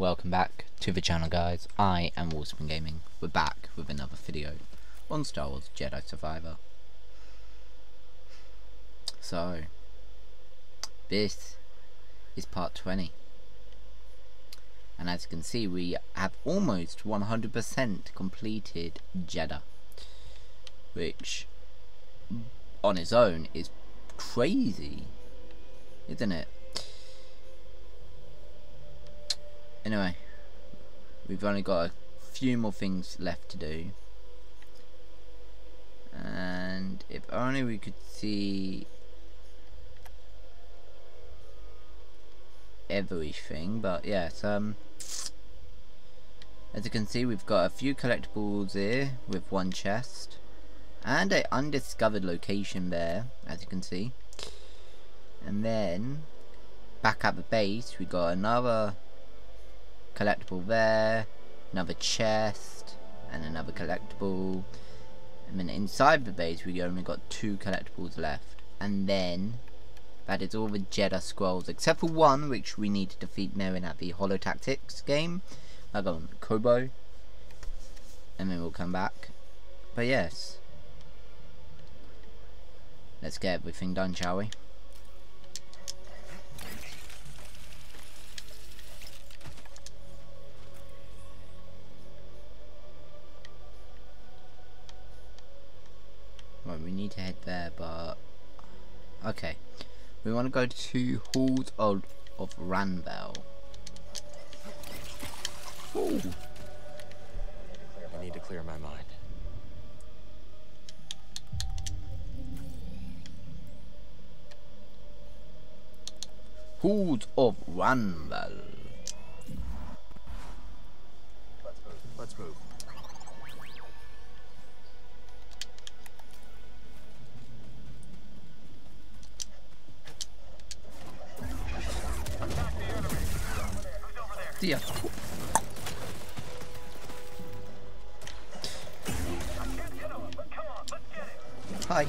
welcome back to the channel, guys. I am Wolfsman Gaming. We're back with another video on Star Wars Jedi Survivor. So, this is part 20. And as you can see, we have almost 100% completed Jedha, which on its own is crazy, isn't it? Anyway, we've only got a few more things left to do, and if only we could see everything. But yes, as you can see, we've got a few collectibles here with one chest and an undiscovered location there, as you can see. And then back at the base, we got another collectible there, another chest, and another collectible. And then inside the base, we only got 2 collectibles left. And then that is all the Jedha scrolls, except for one which we need to defeat Merrin at the Holo Tactics game. I got on Kobo, and then we'll come back. But yes, let's get everything done, shall we? Right, we need to head there, but okay. We want to go to Halls of Ranvel. Ooh. I need to clear my mind. Halls of Ranvel. Let's move. See ya. Hi.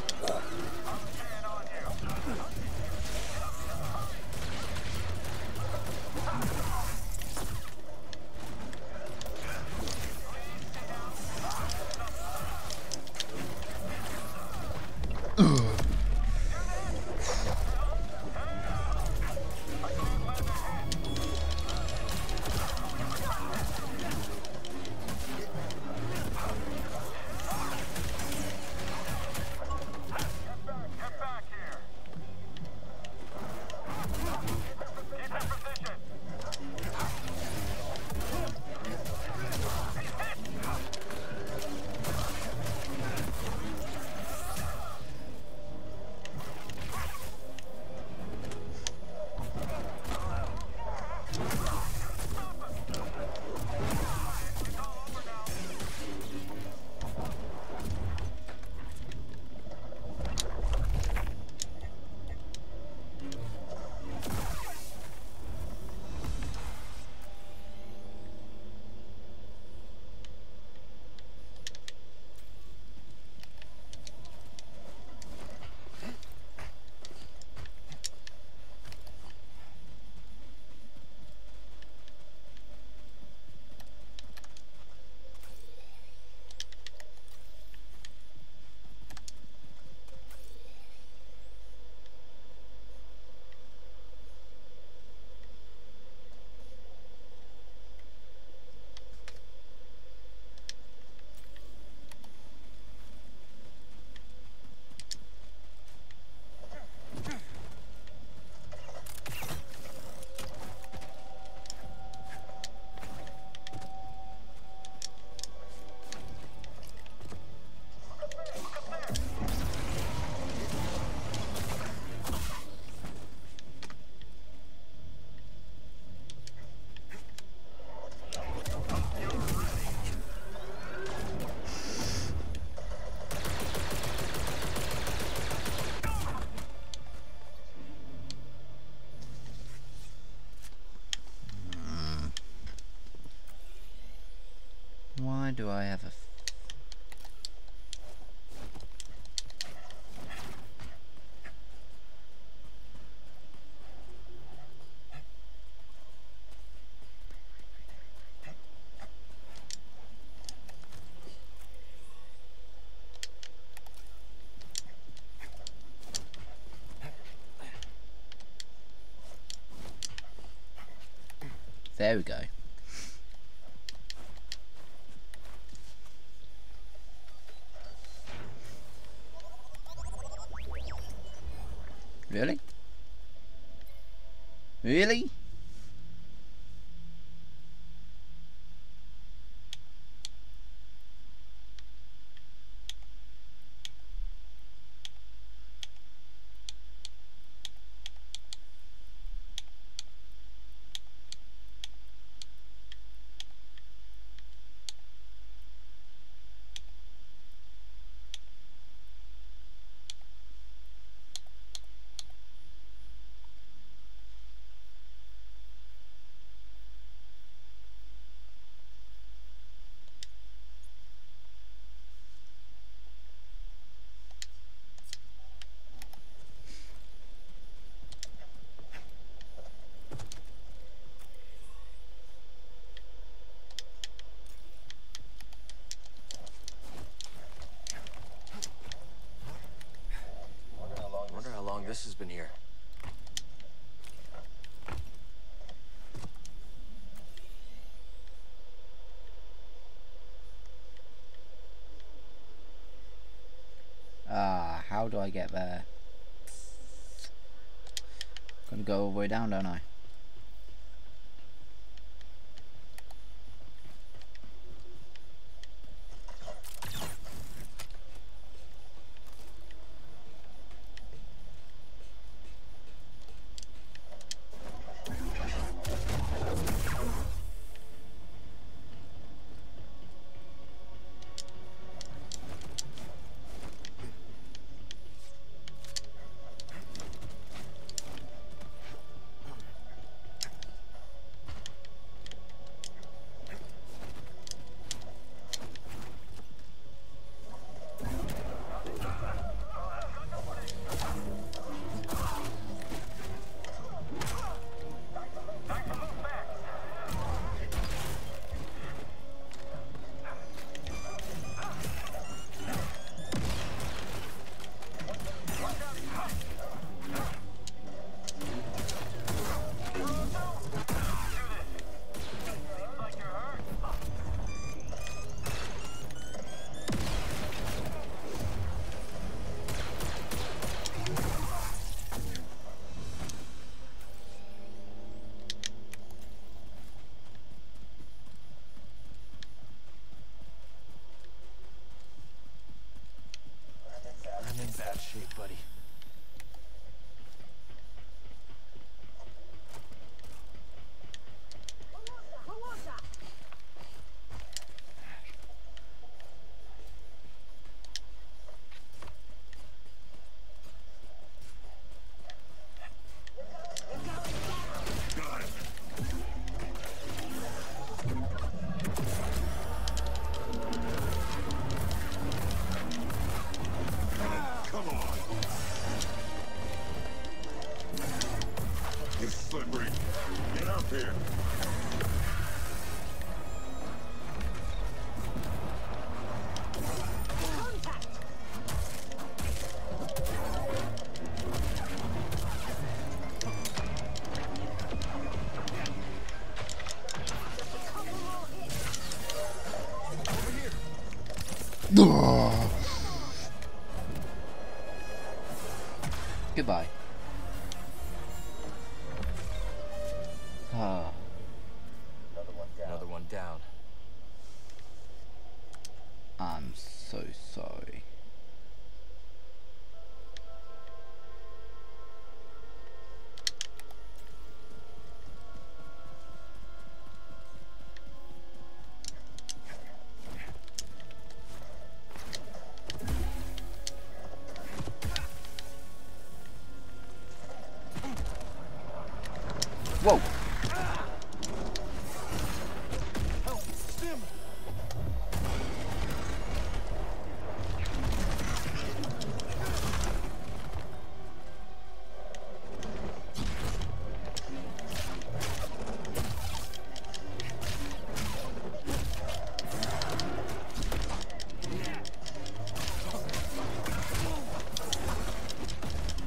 Why do I have a There we go. Really? Really? Wonder how long this has been here. How do I get there? Gonna go all the way down, don't I? I'm in bad shape, buddy. It's slippery. Get up here. Goodbye. Another one down. I'm so sorry. Whoa!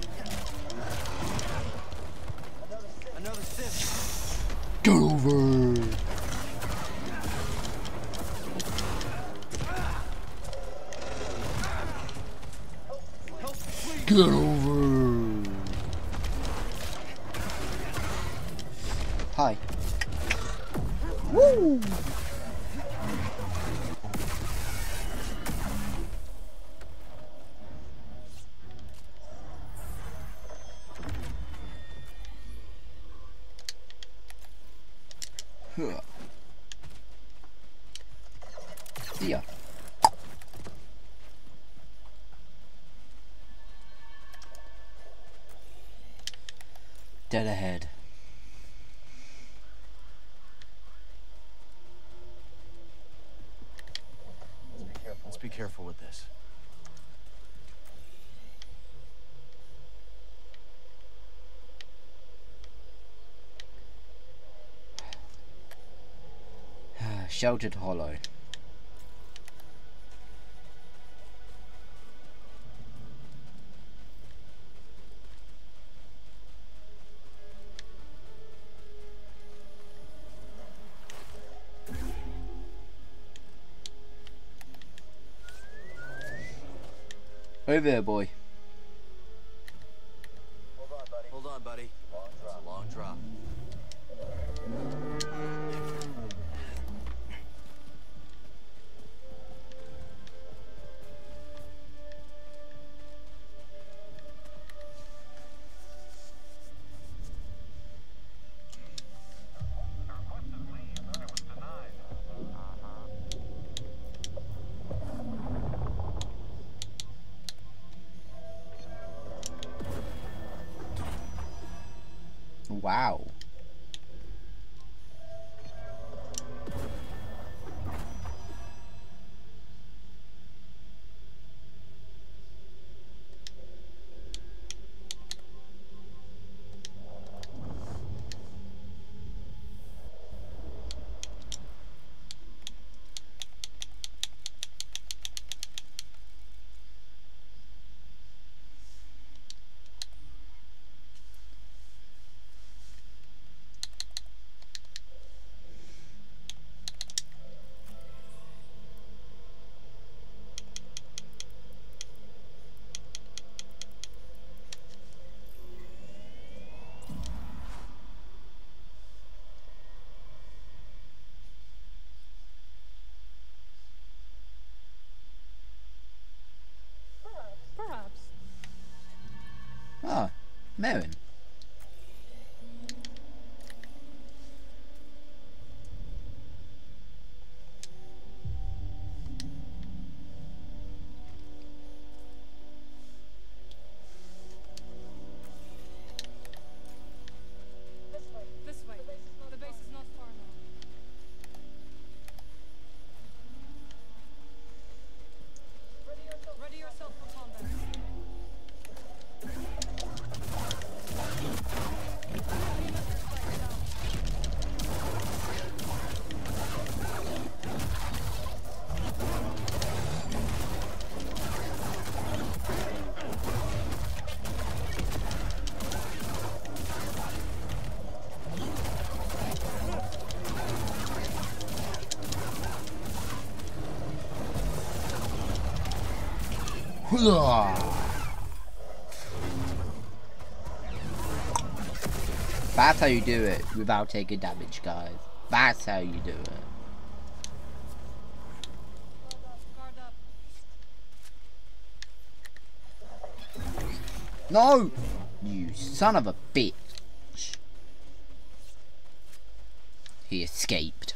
Another sim. Get over! Get over. Hi. Woo! See ya. Dead ahead. Let's be careful with this. Sheltered Hollow. Over there, boy. Hold on, buddy. It's a long drop. Wow. Perhaps. Ah, Merrin. This way. The base is not far now. Ready yourself for combat. That's how you do it without taking damage, guys. That's how you do it. Guard up. No! You son of a bitch. He escaped.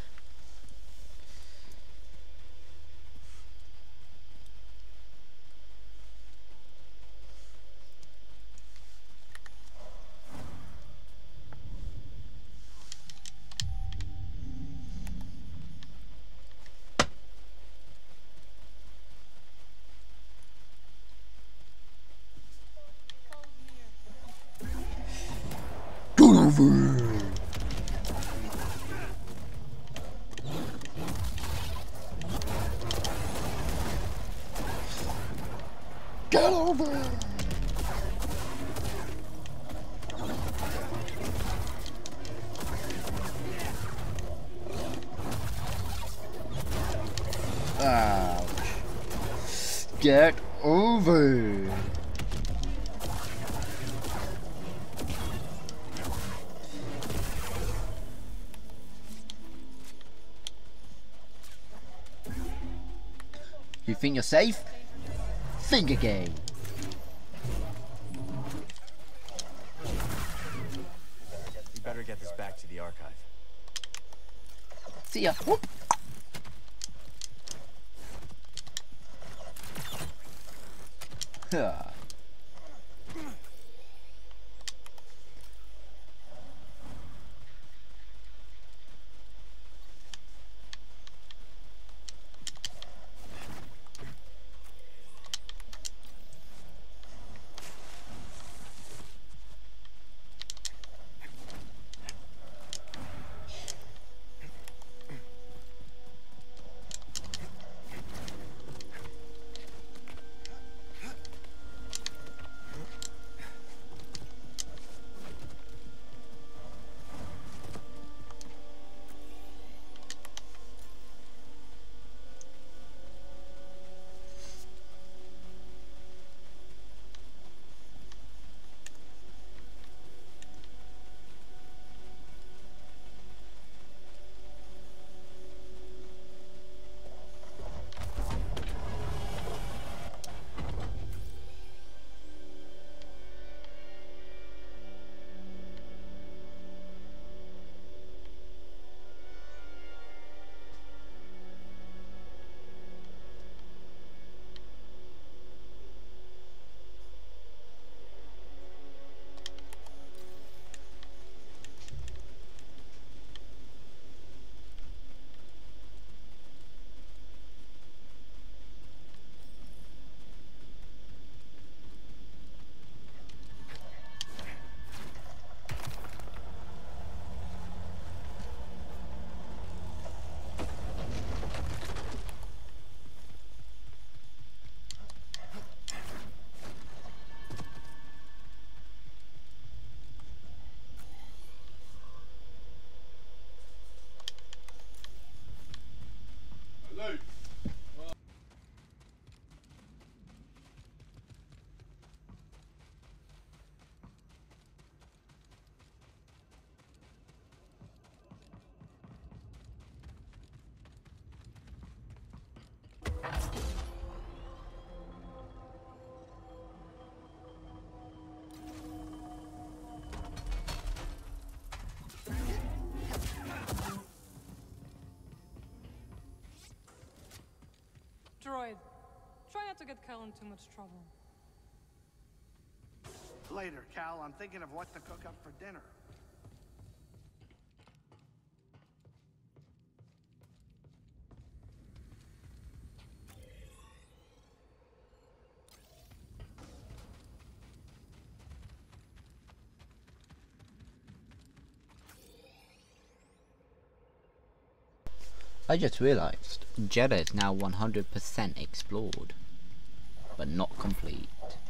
Get over! Get over! Ouch. Get over! You think you're safe? Think again. We better get this back to the archive. See ya. Whoop. Huh. Droid, try not to get Cal in too much trouble. Later, Cal. I'm thinking of what to cook up for dinner. I just realised Jeddah is now 100% explored, but not complete.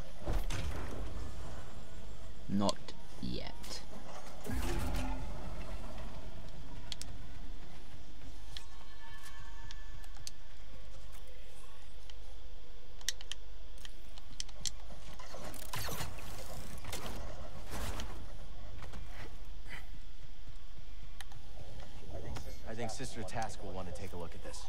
Not yet. I think Sister Task will want to take a look at this.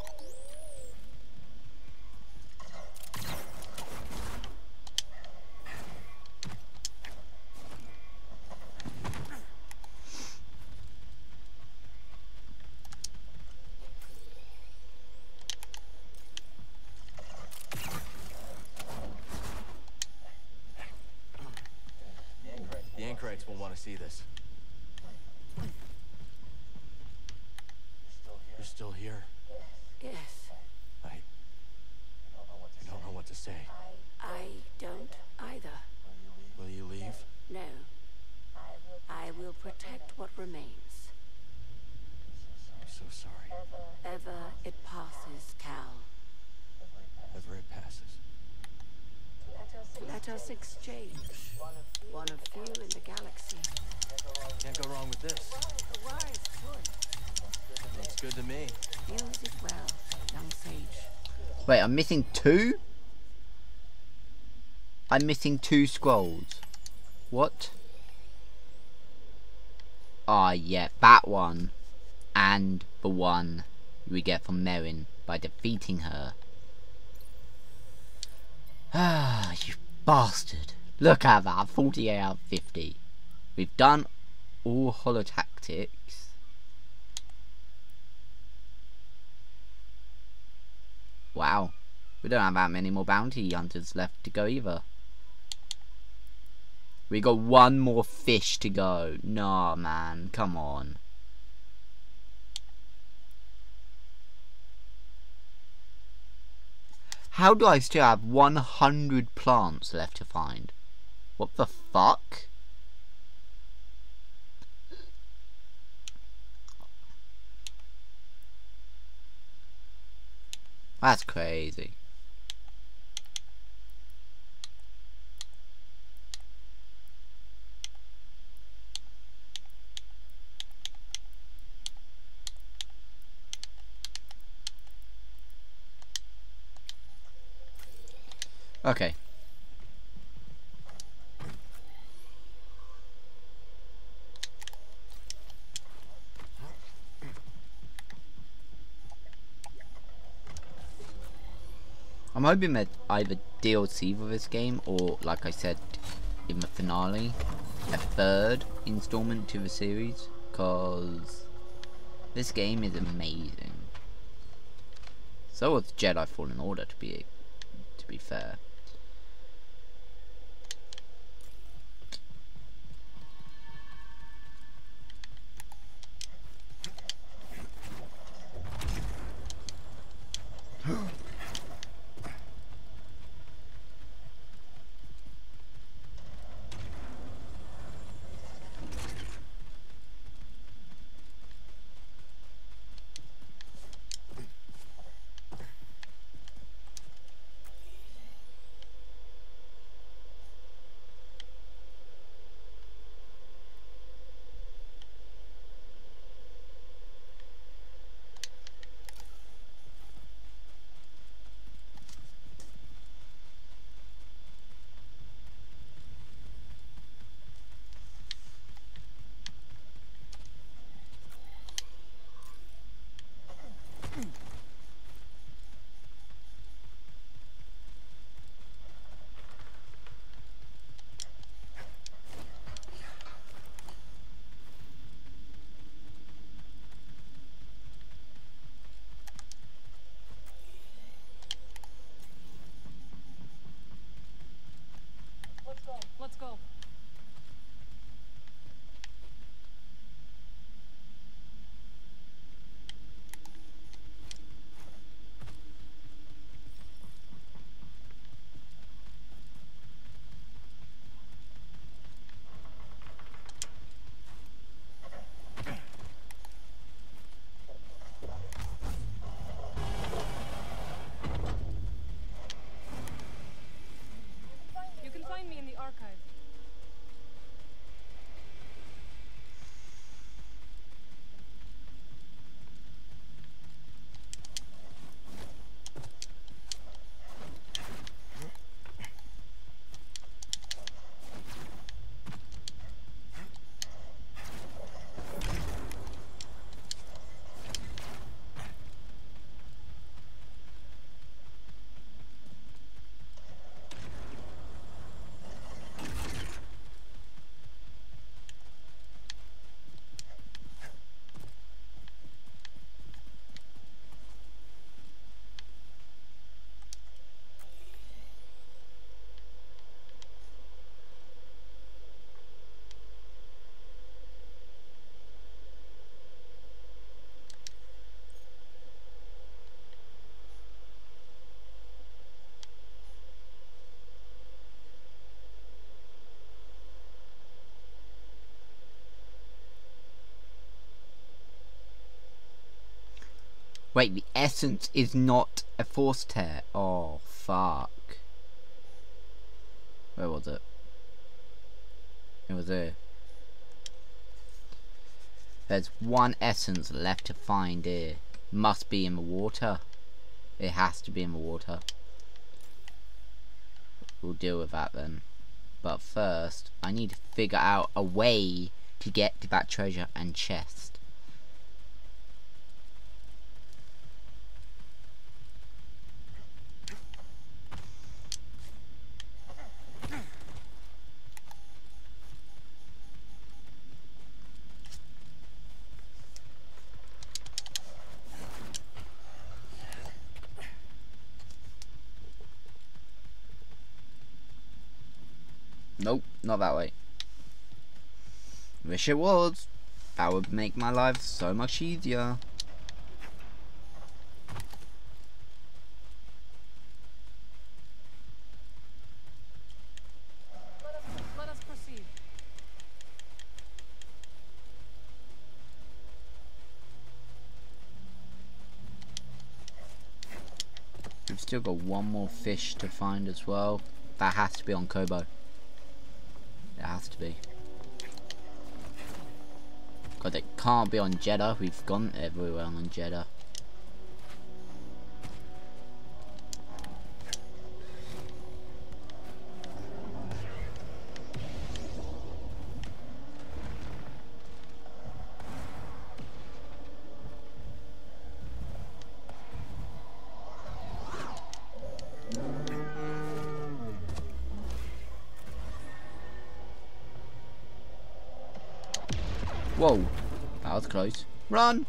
The Anchorites will want to see this. You're still here? Yes, I don't know what to say. I don't either. Will you leave? No. I will protect what remains. I'm so sorry. Ever it passes, Cal. Ever it passes. Let us exchange. One of few in the galaxy. Can't go wrong with this. A wise choice. Looks good to me. Use it well, young sage. Wait, I'm missing two? I'm missing 2 scrolls. What? Ah, yeah, that one. And the one we get from Merrin by defeating her. Ah, you bastard. Look at that, 48 out of 50. We've done all holo tactics. Wow. We don't have that many more bounty hunters left to go either. We got one more fish to go. Nah, man. Come on. How do I still have 100 plants left to find? What the fuck? That's crazy. Okay. I'm hoping that either DLC for this game or, like I said in the finale, a third installment to the series, because this game is amazing. So was Jedi Fallen Order, to be fair. Let's go. You can find me in the archive. Wait, the essence is not a force tear. Oh, fuck. Where was it? It was there. There's one essence left to find here. Must be in the water. It has to be in the water. We'll deal with that then. But first, I need to figure out a way to get to that treasure and chest. Nope, not that way. Wish it was. That would make my life so much easier. Let us proceed. We've still got one more fish to find as well. That has to be on Kobo. It has to be. God, it can't be on Jeddah. We've gone everywhere on Jeddah. Whoa, that was close. Run!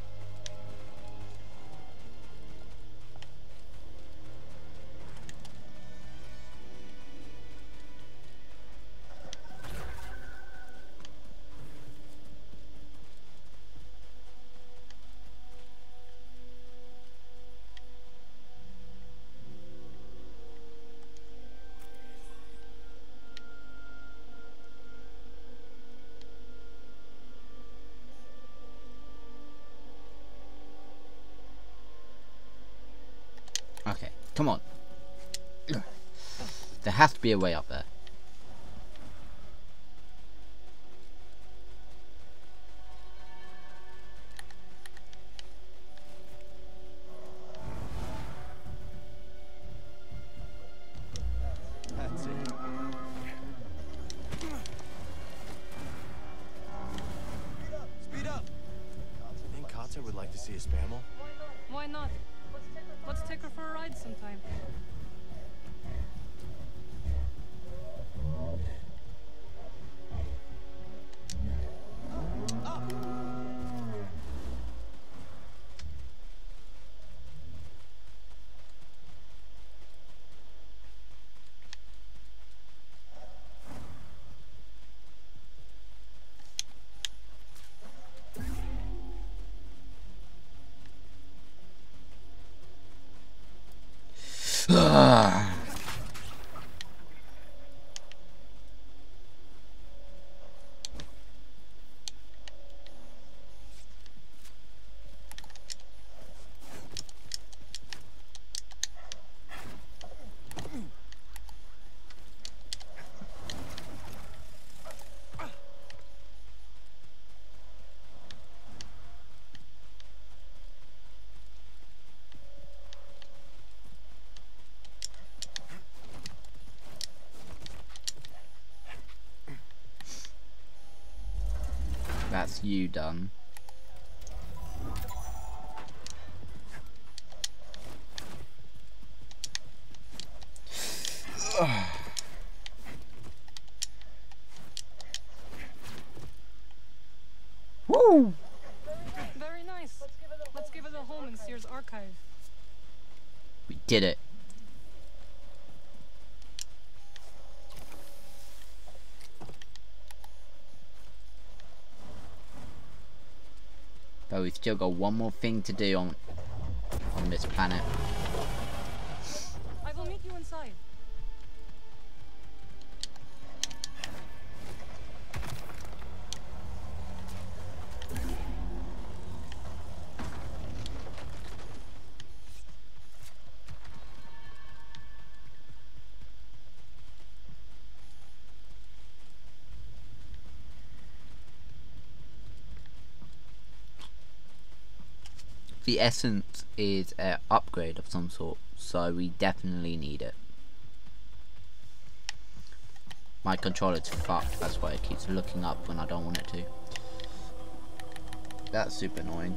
Okay, come on. There has to be a way up there. That's it. Speed up! Think Katya would like to see a Spammel? Why not? Let's take her for a ride sometime. That's you done. Woo! Very nice. Let's give it a home in Sears archive. We did it. But we've still got one more thing to do on this planet. I will meet you inside. The essence is an upgrade of some sort, so we definitely need it. My controller's fucked, that's why it keeps looking up when I don't want it to. That's super annoying.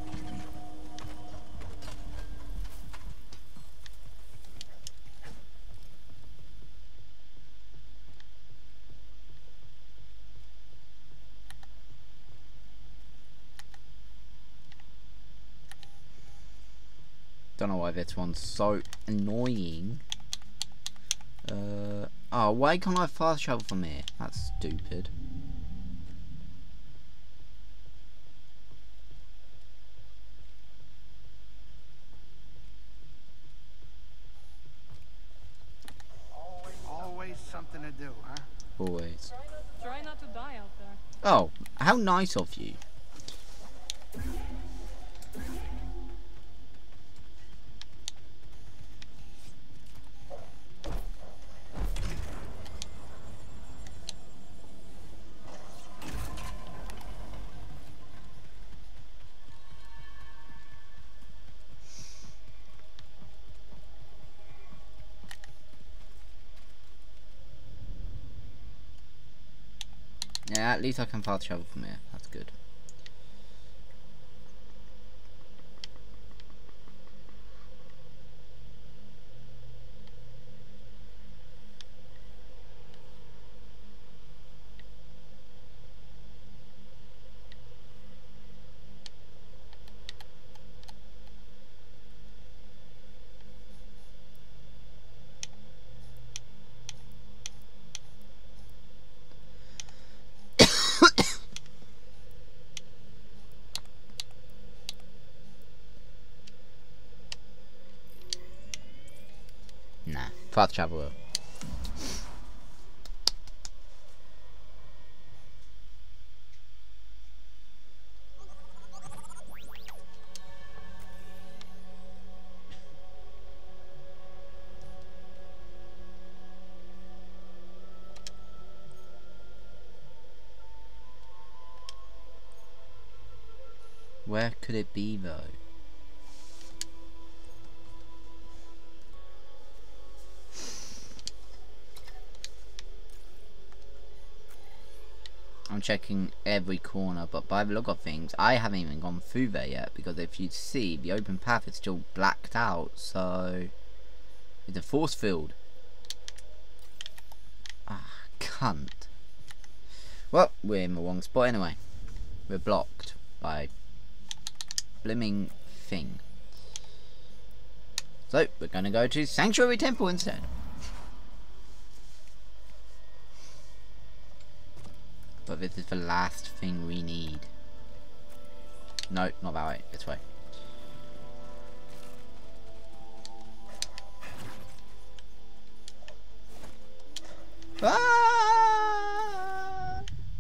Don't know why this one's so annoying. Oh, why can't I fast travel from here? That's stupid. Always something to do, huh? Always. Try not to die out there. Oh, how nice of you. Yeah, at least I can fast travel from here. That's good. Nah, fast travel. Where could it be though? I'm checking every corner, but by the look of things, I haven't even gone through there yet, because if you see, the open path is still blacked out, so it's a force field. Ah, cunt. Well, we're in the wrong spot anyway. We're blocked by blimming thing. So, we're gonna go to Sanctuary Temple instead. But this is the last thing we need. No, not that way. This way. Ah!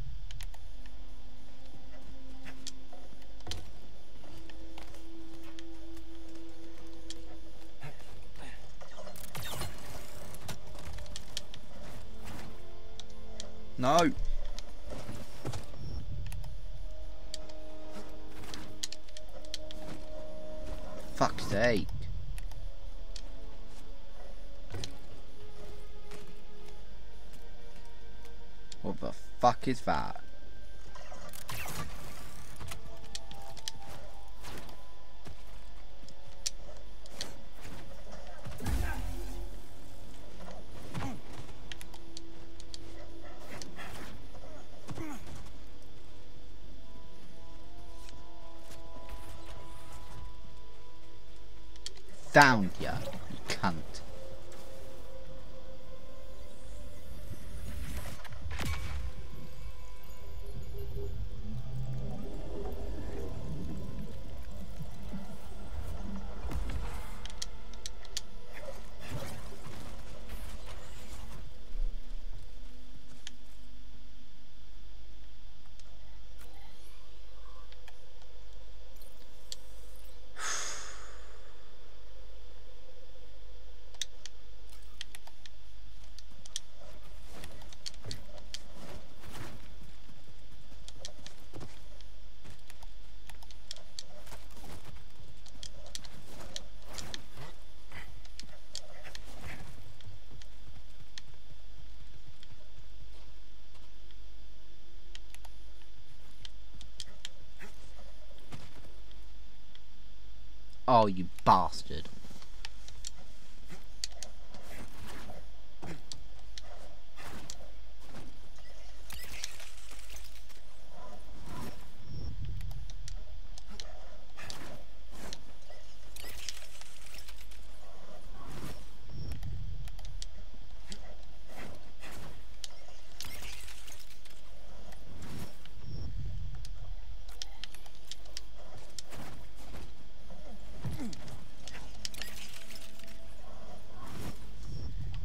No. Fuck's sake. What the fuck is that? Down ya, you cunt. Oh, you bastard.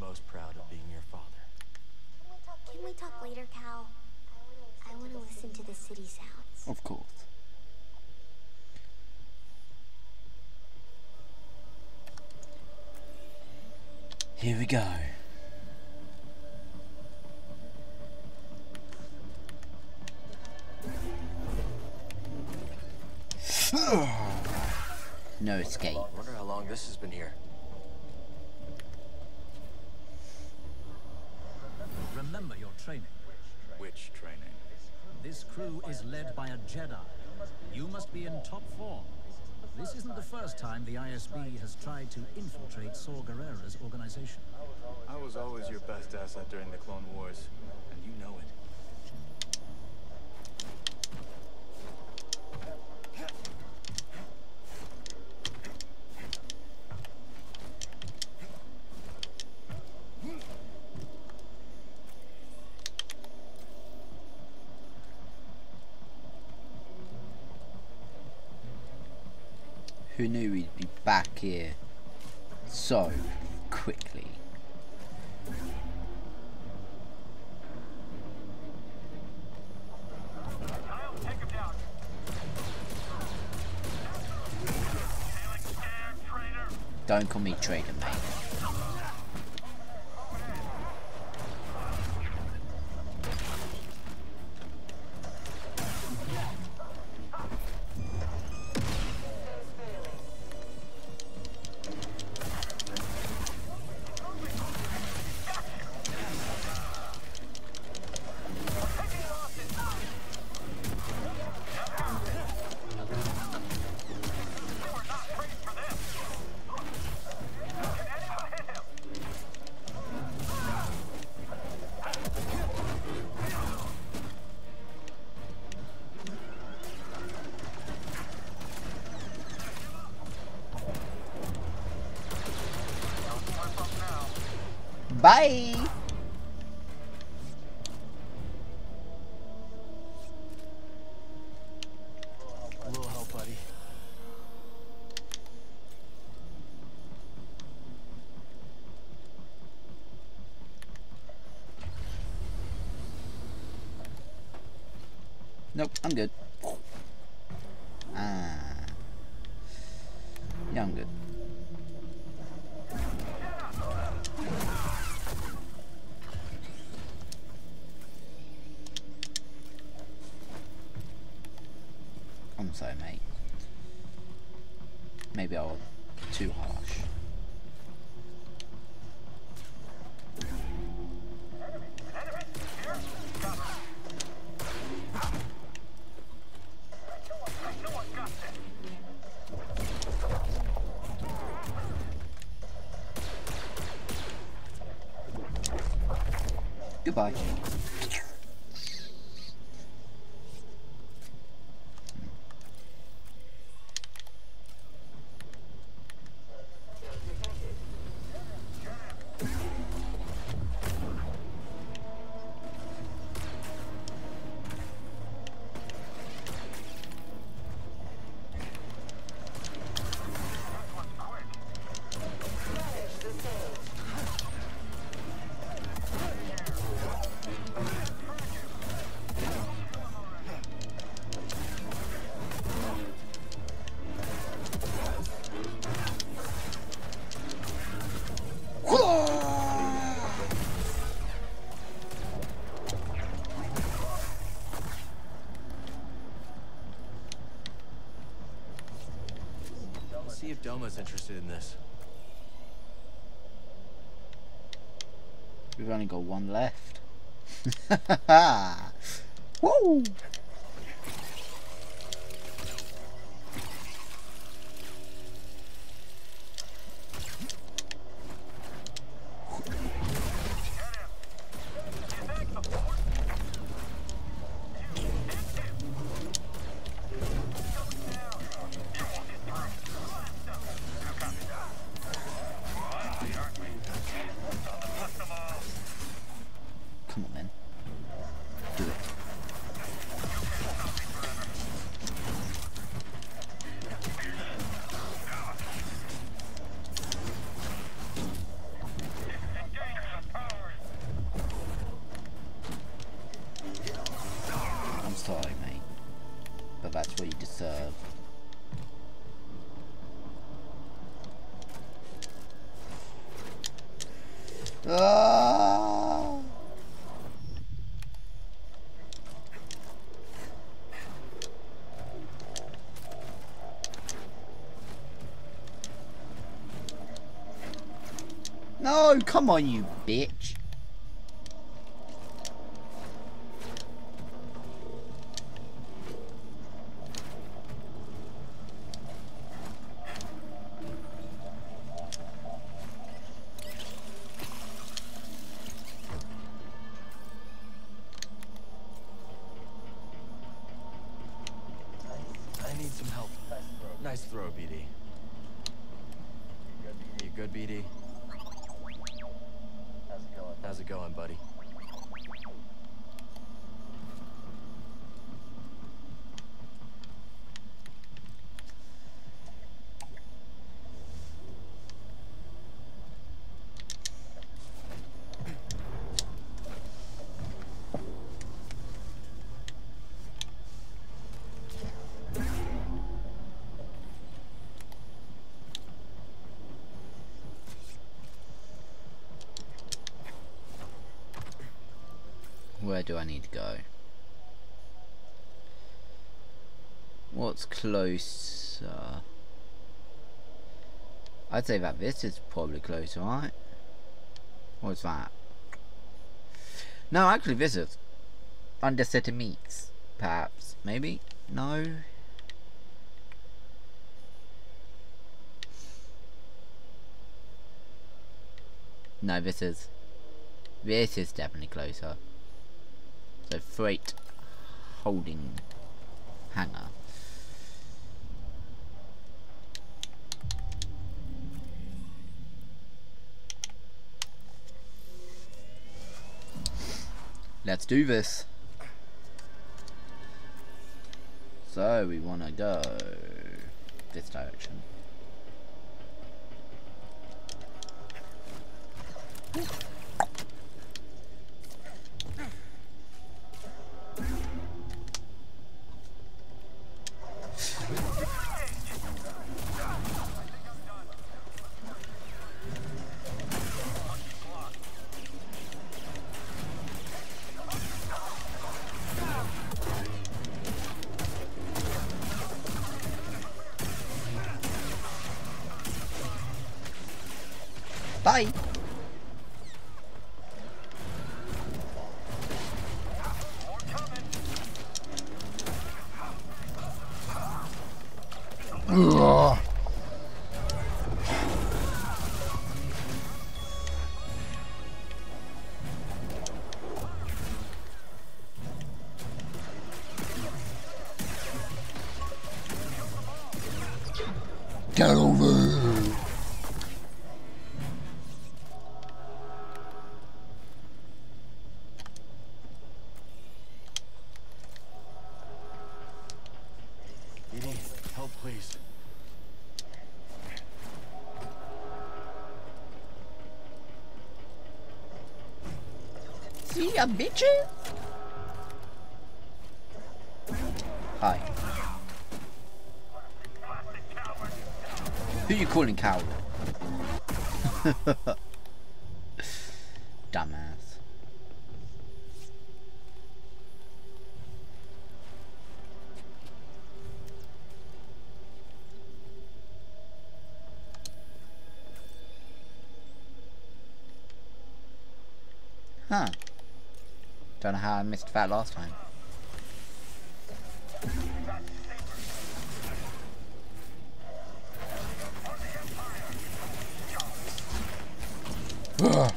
most proud of being your father. Can we talk later, Cal? I want to listen to the city sounds. Of course. Here we go. No escape. I wonder how long this has been here. Remember your training. Which training? This crew is led by a Jedi. You must be in top form. This isn't the first time the ISB has tried to infiltrate Saw Gerrera's organization. I was always your best asset during the Clone Wars, and you know it. Who knew we'd be back here so quickly? Don't call me traitor, mate. Bye! A little help, buddy. Nope, I'm good. Yeah, I'm good. I'm sorry, mate. Maybe I was too harsh. Goodbye. See if Doma's interested in this. We've only got one left. Woo! Come on, then. Do it. No, come on, you bitch. I need some help. Nice throw, BD. You good, BD? How's it going, buddy? Where do I need to go? What's closer? I'd say that this is probably closer, right? What's that? No, actually this is Undercity Meats, perhaps. Maybe? No? No, this is definitely closer. So freight holding hangar. Let's do this. So we want to go this direction. Bye. Ugh. Get over. Help, please. See ya, bitches. Hi. Who you calling coward? Dumbass. Huh. Don't know how I missed that last time. Ugh.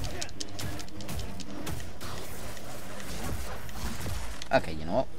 Okay, you know what?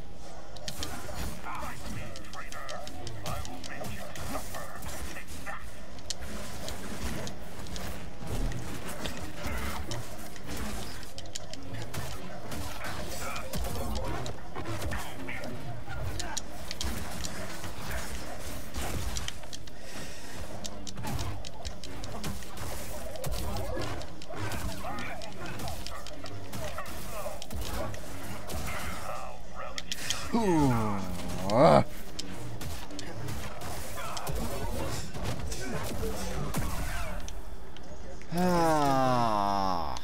Ah.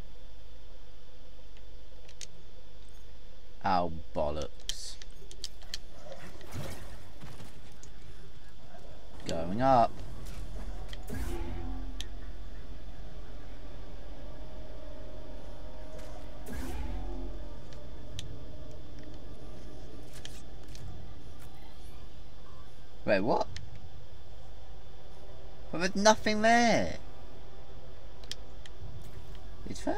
Oh, bollocks. Going up. Wait, what? But there's nothing there. Is there?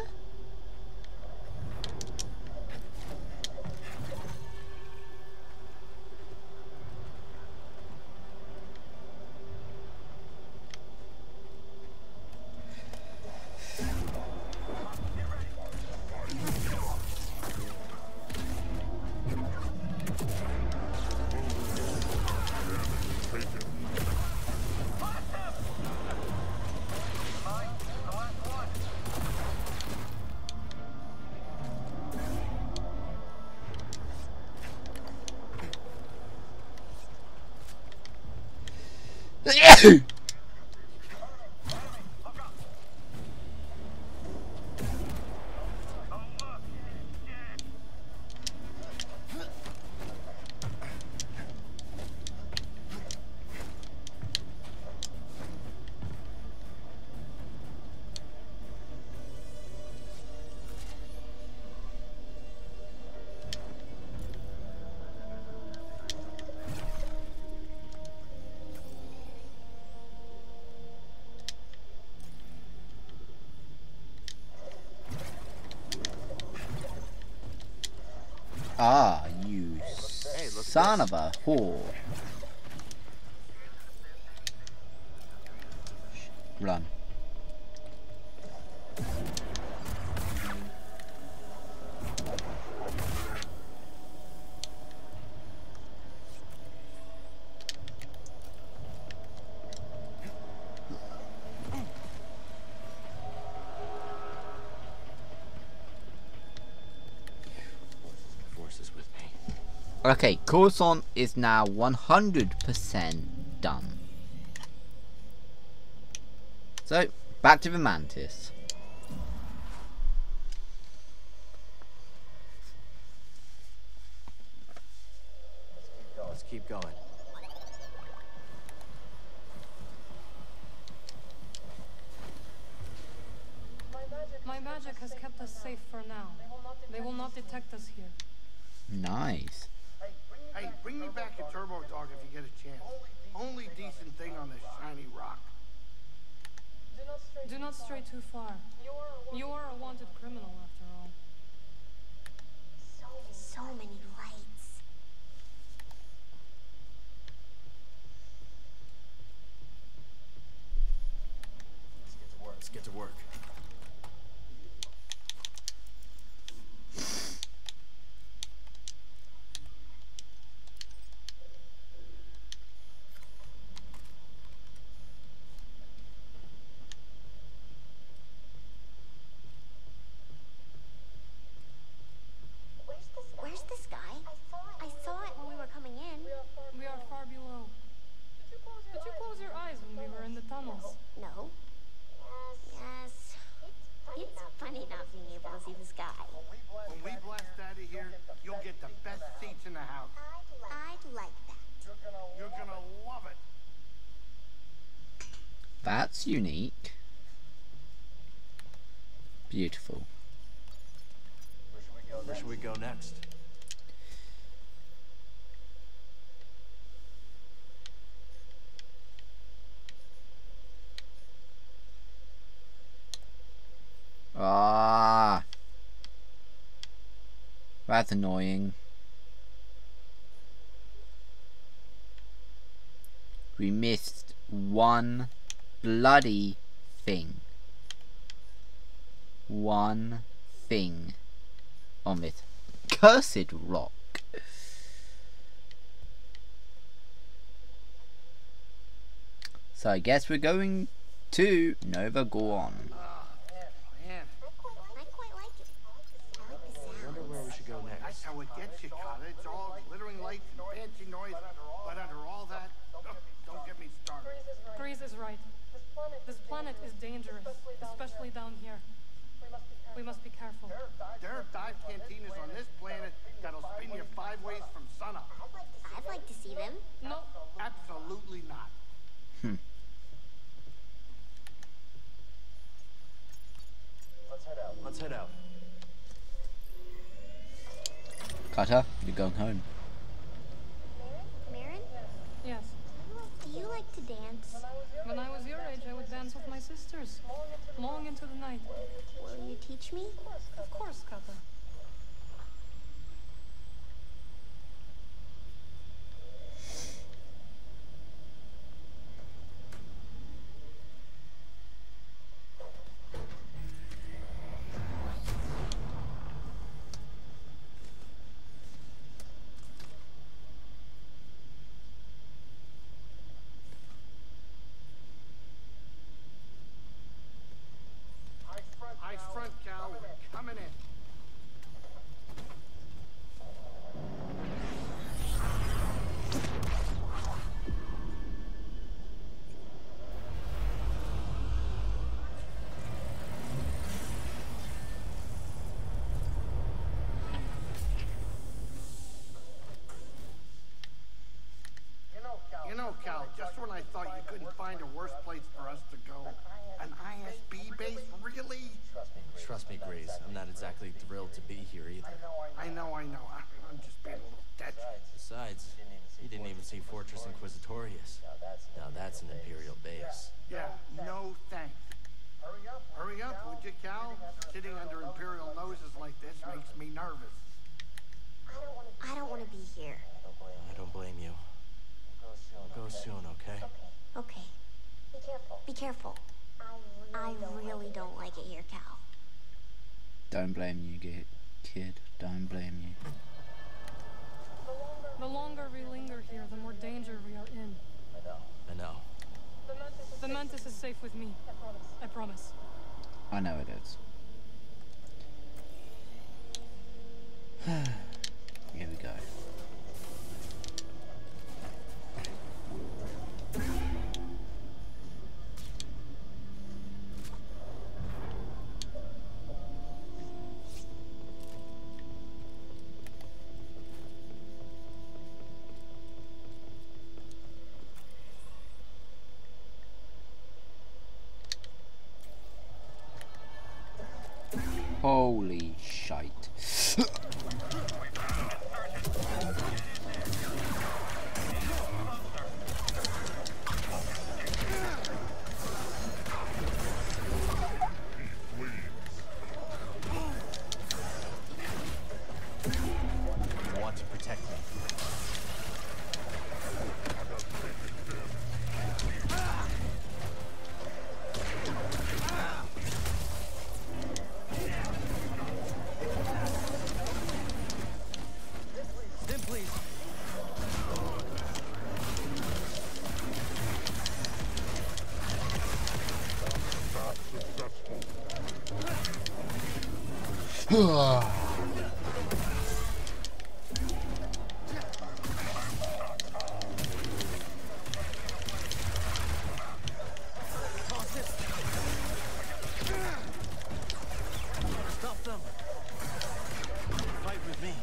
Ah, you son of a whore. Run. Okay, Coruscant is now 100% done. So, back to the Mantis. Let's keep going. My magic has kept us safe for now. They will not detect us here. Nice. Hey, bring me back a Turbo Dog if you get a chance. Only decent thing on this shiny rock. Do not stray too far. You are a wanted criminal, after all. So many lights. Let's get to work. Where's this guy? I saw it when we were coming in. We are far below. Did you close your eyes when we were in the tunnels? No. Yes. It's funny not being able to see the sky. When we blast out of here, you'll get the best seats in the house. I'd like that. You're gonna love it. That's unique. Beautiful. Where should we go next? Ah, that's annoying. We missed one bloody thing. One thing on this cursed rock. So I guess we're going to Nova Gorn. Man, I quite like it. I like the I wonder sound. where we should go that's next. how it gets you, Carter. It's all glittering lights and fancy noise. But under all that, don't get me started. Grease is right. This planet is dangerous, especially down here. We must be careful. There are dive cantinas on this planet that'll spin you 5 ways from sunup. I'd like to see them. No, Absolutely not. Let's head out. Carter, you're going home. Marin? Yes. Do you like to dance? When I was your age, I would dance with my sisters, long into the night. Will you teach me? Of course, Kata. Eyes front, Cal. We're coming in. You know, Cal, just when I thought you couldn't find a worse place for us to go. An ISB base, really? Trust me, Grace. I'm not exactly thrilled to be here either. I know. I'm just being a little tetchy. Besides, you didn't even see Fortress Inquisitorius. Now that's an Imperial base. Yeah, no thanks. Hurry up, would you, Cal? Sitting under Imperial noses like this makes me nervous. I don't want to be here. I don't blame you. We'll go soon, okay? Okay. Be careful. I really don't like it here, Cal. Don't blame you, kid. Don't blame you. The longer we linger here, the more danger we are in. I know. The Mantis is safe with me. I promise. I know it is. Here we go. Holy shite. You want to protect me. Then please. Stop them. Fight with me.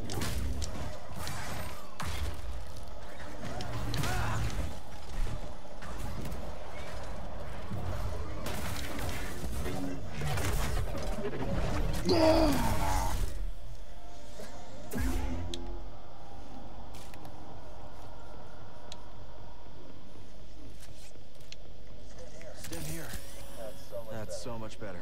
Stim here. That's so much better.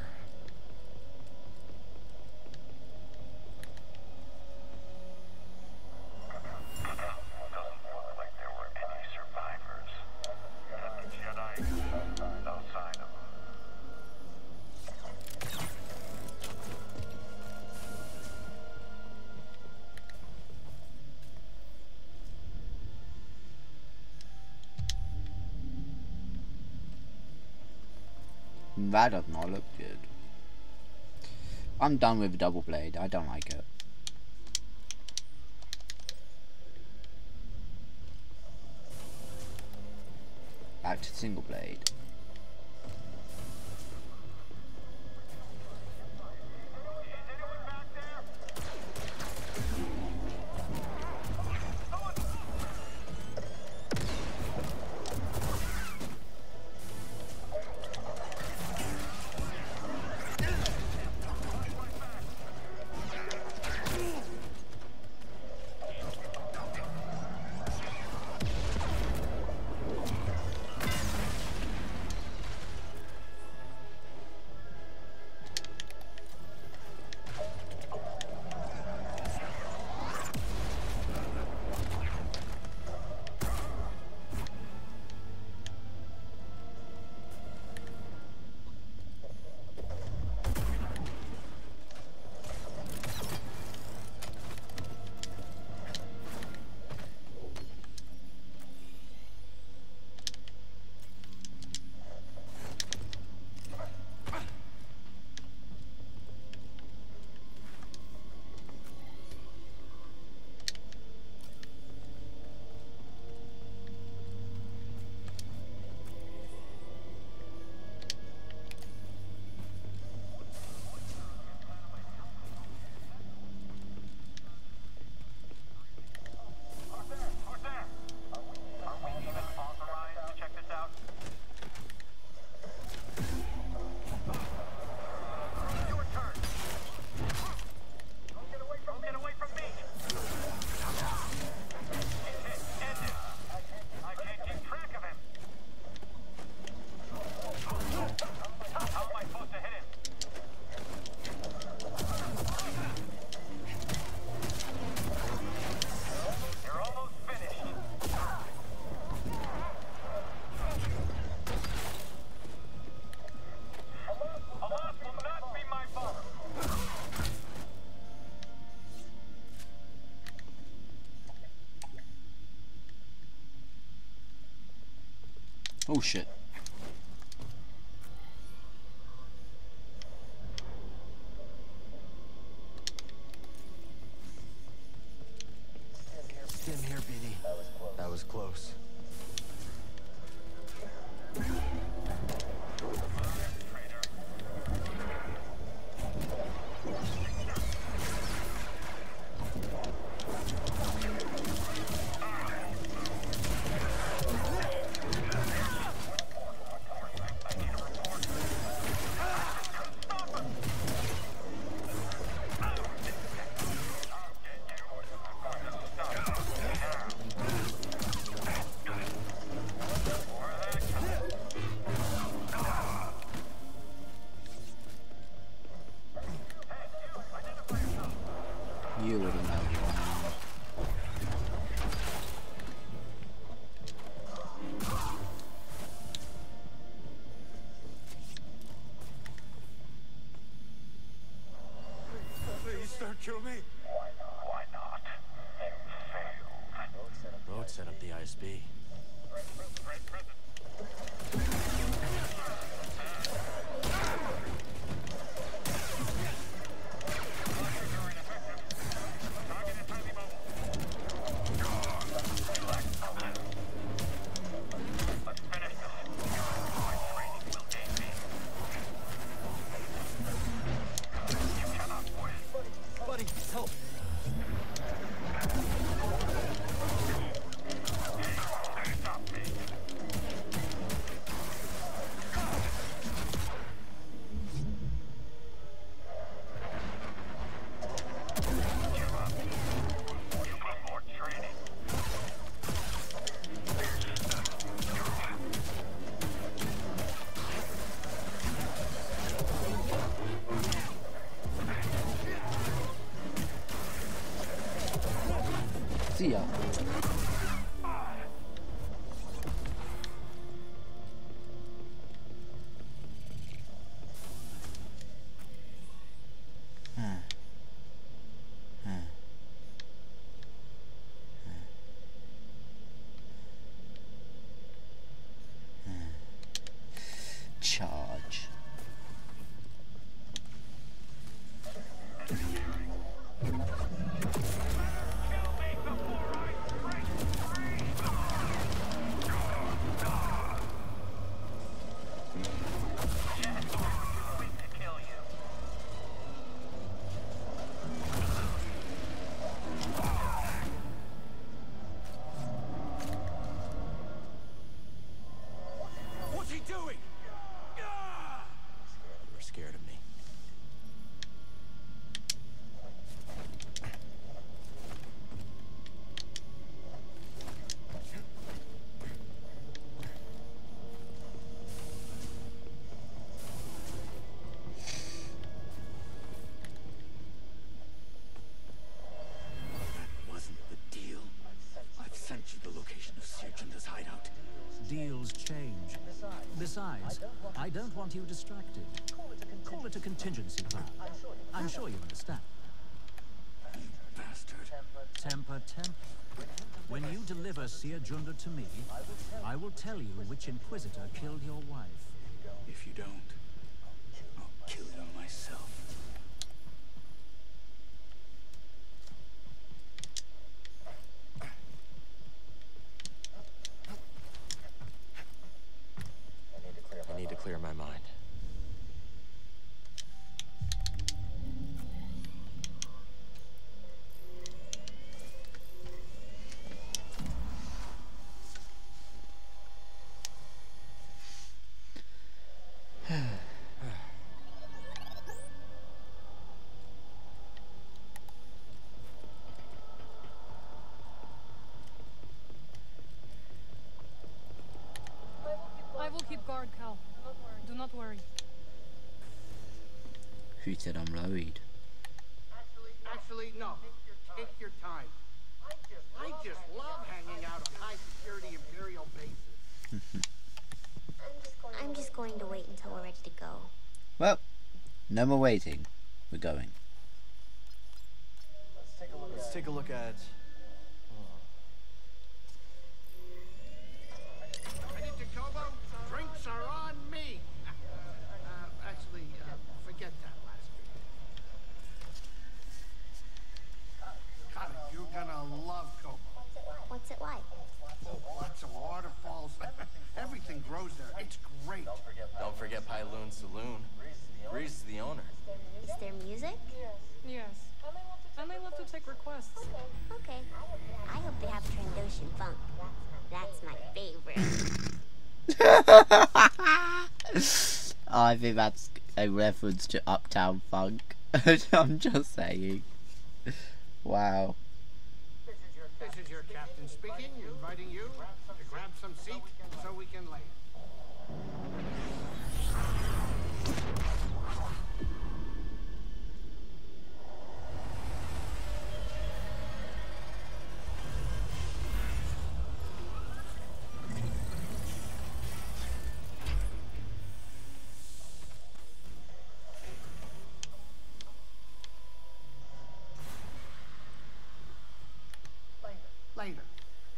That does not look good. I'm done with double blade. I don't like it. Back to single blade. Oh shit. Stim here, BD. That was close. You would have known. Please don't kill me. Why not? You failed. Road set up the ISB. Buddy, help! See ya. Charge. What's he doing? You were scared of me. That wasn't the deal. I've sent you the location of Sir Junda's hideout. Deals change. Besides, I don't want you distracted. Call it a contingency plan. I'm sure you understand. You bastard. Temper, temper. When you deliver Sir Junda to me, I will tell you which Inquisitor killed your wife. If you don't, I'll kill you myself. I need to clear my mind. I will keep guard, Cal. Do not worry. Who said I'm worried? Actually, no. Take your time. I just love hanging out on high-security Imperial bases. I'm just going to wait until we're ready to go. Well, no more waiting. We're going. Let's take a look at... Ready to Kobo? Drinks are on me. Actually, forget that last bit. God, you're gonna love Kobo. What's it like? Oh, lots of waterfalls. Everything grows there. It's great. Don't forget Pyloon Saloon. Reese is the owner. Is there music? Yes. And I love to take requests. Okay. I hope they have Trandoshan funk. That's my favorite. I think that's a reference to Uptown Funk. I'm just saying. Wow. This is your captain speaking, inviting you to grab some seat so we can land. Later.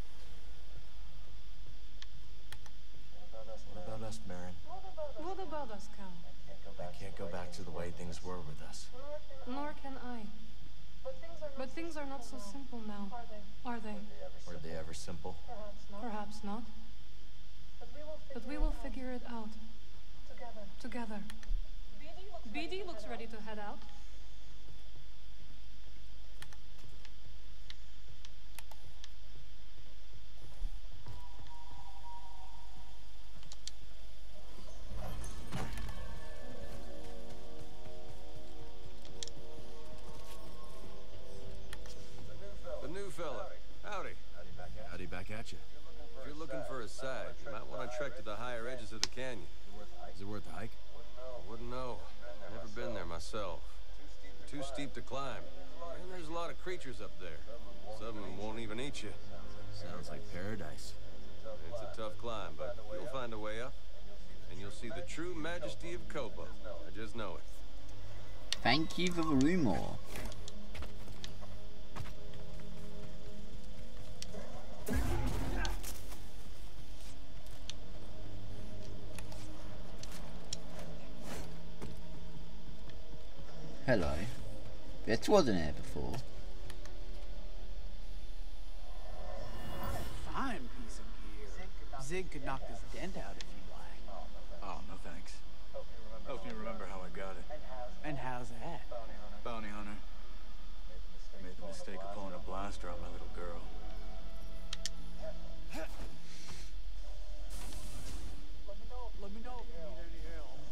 What about us, Marin? What about us, Cal? I can't go back to the way things were with us. Nor can I. But things are not so simple now, are they? Were they ever simple? Perhaps not. But we will figure it out. Together. BD looks ready to head out. The new fella. Howdy. Howdy back at you. If you're looking for a side, you might want to trek to the higher edges of the canyon. Is it worth the hike? I wouldn't know. Never been there myself. Too steep to climb. And there's a lot of creatures up there. Some of them won't even eat meet you. Sounds like paradise. It's a tough climb, but you'll find a way up. And you'll see the true majesty of Koboh. I just know it. Thank you for the rumor. Hello. This wasn't here before. Fine piece of gear. Zig could knock this dent out if you like. Oh, no thanks. Hope you remember how I got it. And how's that? Bounty hunter. Made the mistake of pulling a blaster on my little girl. Let me know if you need any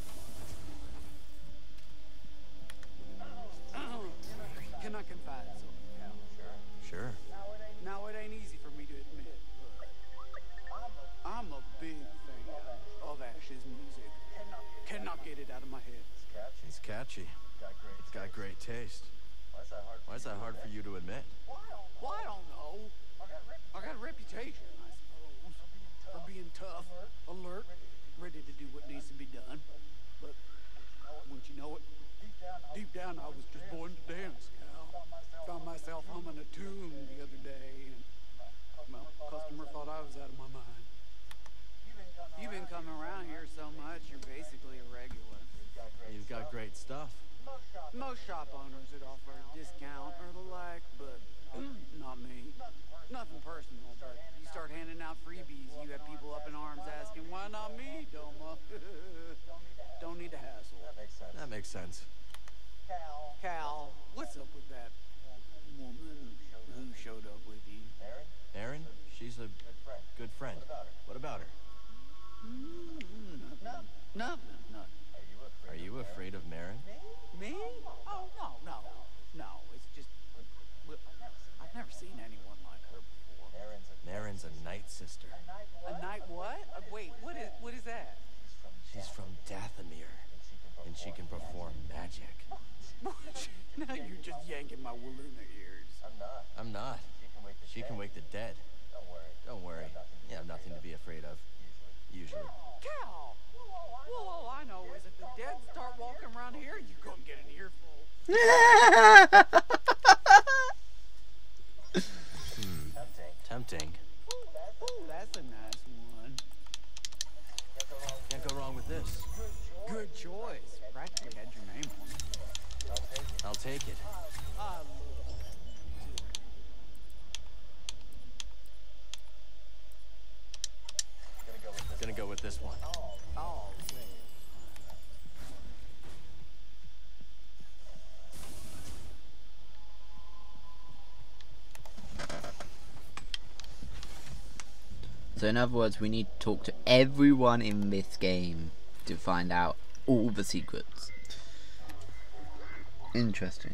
help. Can I confide in something, Cal? Sure. Now, it ain't easy for me to admit, but I'm a big fan of Ash's music. Cannot get it out of my head. It's catchy. It's got great taste. Why is that hard for you to admit? Well, I don't know. I got a reputation, I suppose, for being tough, alert, ready to do what needs to be done. But wouldn't you know it? Deep down, I was just born to dance, Cal. Found myself humming a tune the other day, and well, customer thought I was out of my mind. You've been coming around here so much, you're basically a regular. You've got great stuff. Most shop owners would offer a discount or the like, but not me. Nothing personal, but you start handing out freebies, you have people up in arms asking, why not me, Doma? Don't need the hassle. That makes sense. Cal, what's up with that woman who showed up with you? Erin? She's a good friend. What about her? Nothing. Are you afraid of Marin? Me? Oh, no. It's just, well, I've never seen anyone like her before. Marin's a night sister. A night what? Wait, what is that? She's from Dathomir, and she can perform magic. Now you're just yanking my wool in the ears. I'm not. She can wake the dead. Don't worry. You have nothing to be afraid of. Usually. Cal! Well, all I know is if the dead start walking around here, you gonna get an earful. Tempting. Ooh, that's a nice one. Can't go wrong with this. Good choice. Practically had your name on it. I'll take it. Gonna go with this one. Oh, So in other words, we need to talk to everyone in this game to find out all the secrets. Interesting.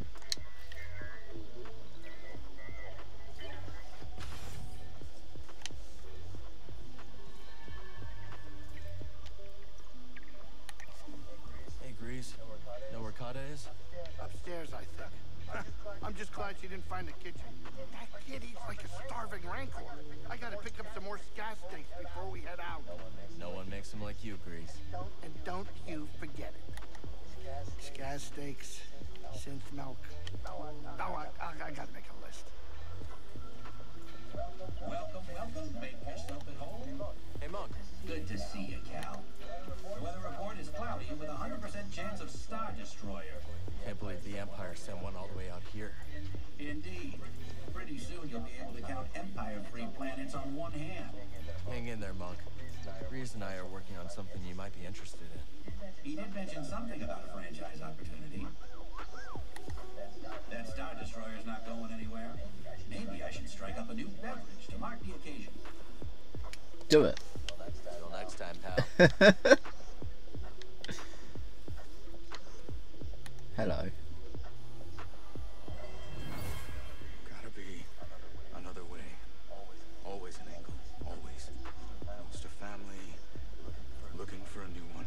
Hey, Grease. Know where Kata is? Upstairs, I think. I'm just glad she didn't find the kitchen. That kid eats like a starving rancor. I gotta pick up some more scat steaks before we head out. No one makes them like you, Grease. And don't you forget it. Scat steaks, synth milk. Oh, I gotta make a list. Welcome. Make yourself at home. Hey, Monk. Good to see you, Cal. The weather report is cloudy with a 100% chance of Star Destroyer. Can't believe the Empire sent one all the way out here. Indeed. Pretty soon you'll be able to count Empire-free planets on one hand. Hang in there, Monk. Grease and I are working on something you might be interested in. He did mention something about a franchise opportunity. That Star Destroyer's not going anywhere. Maybe I should strike up a new beverage to mark the occasion. Do it. Till next time, pal. Hello. Gotta be another way. Always an angle. Always. Lost a family. Looking for a new one.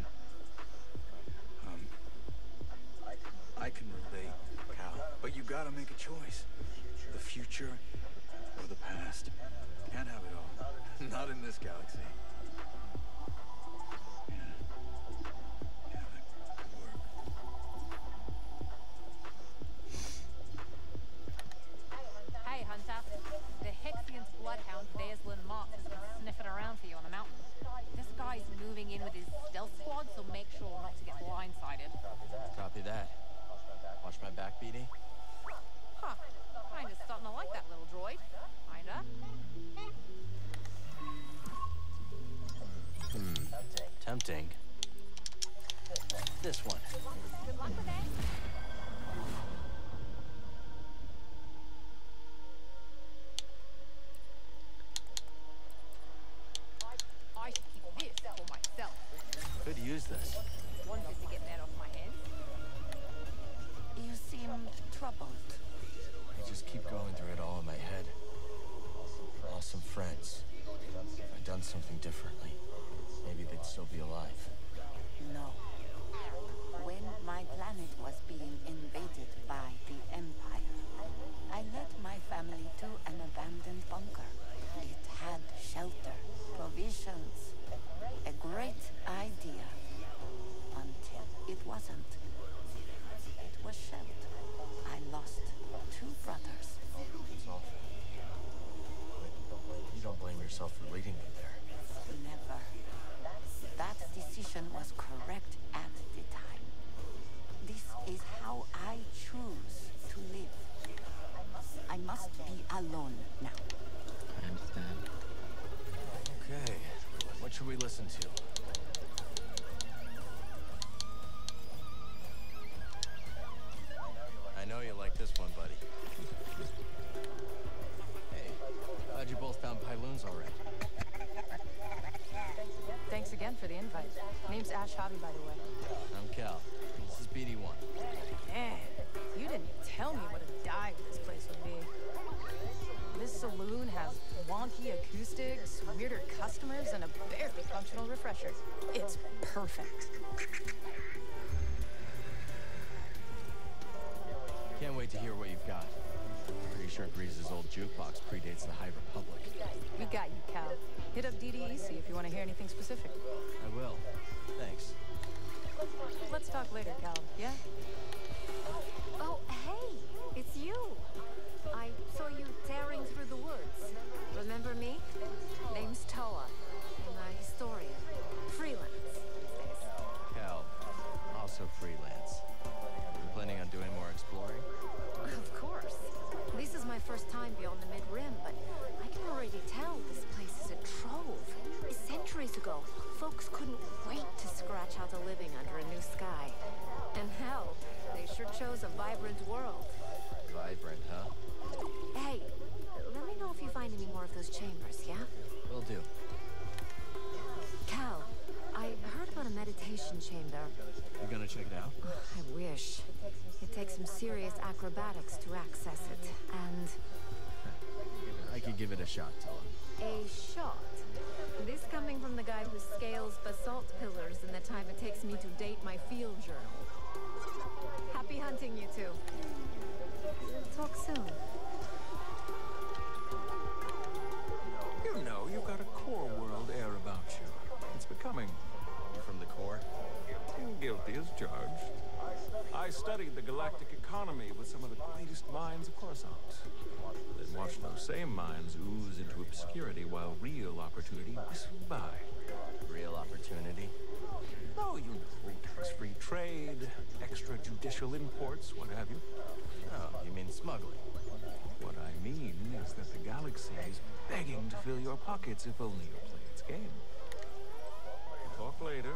I can relate, Cal. But you gotta make a choice. The future or the past. Not in this galaxy. Hey, Hunter. The Hexian's bloodhound, Vaslin Marks, has been sniffing around for you on the mountain. This guy's moving in with his stealth squad, so make sure not to get blindsided. Copy that. Watch my back, BD. Huh. Kinda starting to like that little droid. Kinda. Tempting. This one. Good luck with it. I should keep this for myself. Could use this. Wanted to get that off my hands. You seem troubled. I just keep going through it all in my head. Lost some friends. If I'd done something differently, maybe they'd still be alive. No. When my planet was being invaded by the Empire, I led my family to an abandoned bunker. It had shelter, provisions, a great idea, until it wasn't. It was shelled. I lost 2 brothers. It's awful. But you don't blame yourself for leading me there. Never. That decision was correct at the time. This is how I choose to live. I must be alone now. I understand. Okay. What should we listen to? I know you like this one, buddy. Hey, glad you both found Pyloons all right. Thanks again for the invite. Name's Ash Hobby, by the way. I'm Cal. This is BD1. Man, you didn't tell me what a dive this place would be. This saloon has wonky acoustics, weirder customers, and a barely functional refresher. It's perfect. Can't wait to hear what you've got. Pretty sure Grease's old jukebox predates the High Republic. We got you, Cal. Hit up DDEC if you want to hear anything specific. I will. Thanks. Let's talk later, Cal, yeah? Oh, hey, it's you. I saw you tearing through the woods. Remember me? Name's Toa. I'm a historian. Freelance these days. Cal, also freelance. You planning on doing more exploring? Of course. This is my first time beyond the Mid-Rim, but I can already tell this place is a trove. Centuries ago, folks couldn't wait to scratch out a living under a new sky. And hell, they sure chose a vibrant world. Vibrant, huh? Hey, let me know if you find any more of those chambers, yeah? Will do. Cal, I heard about a meditation chamber. You gonna check it out? I wish. It takes some serious acrobatics to access it, and... I could give it a shot, Toa. A shot? This coming from the guy who scales basalt pillars in the time it takes me to date my field journal. Happy hunting, you two. Talk soon. You know, you've got a core world air about you. It's becoming. You from the core? Guilty as charged. I studied the galactic economy with some of the greatest minds of Coruscant. Then watched those same minds ooze into obscurity while real opportunity whistled by. Real opportunity? Oh, you know, tax-free trade, extrajudicial imports, what have you. Oh, you mean smuggling? What I mean is that the galaxy is begging to fill your pockets if only you play its game. Talk later,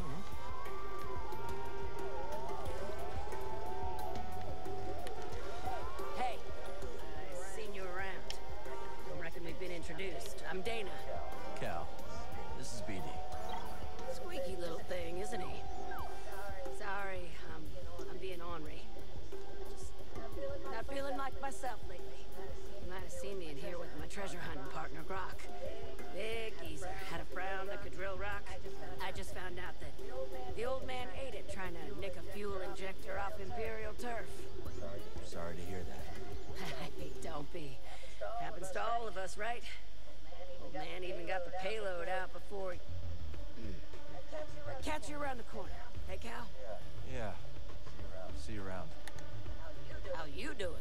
Hey, I've seen you around. I reckon we've been introduced. I'm Dana. Cal, this is BD. Squeaky little thing, isn't he? Sorry, I'm being ornery. Just not feeling like myself lately. You might have seen me in here with my treasure hunting partner, Grok. Big geezer, had a frown that could drill rock. I just found out that the old man ate it trying to nick a fuel injector off Imperial turf. Sorry to hear that. Don't be. Happens to all of us, right? Old man even got the payload out before he... I'll catch you around the corner. Hey, Cal? Yeah. See you around. How you doing?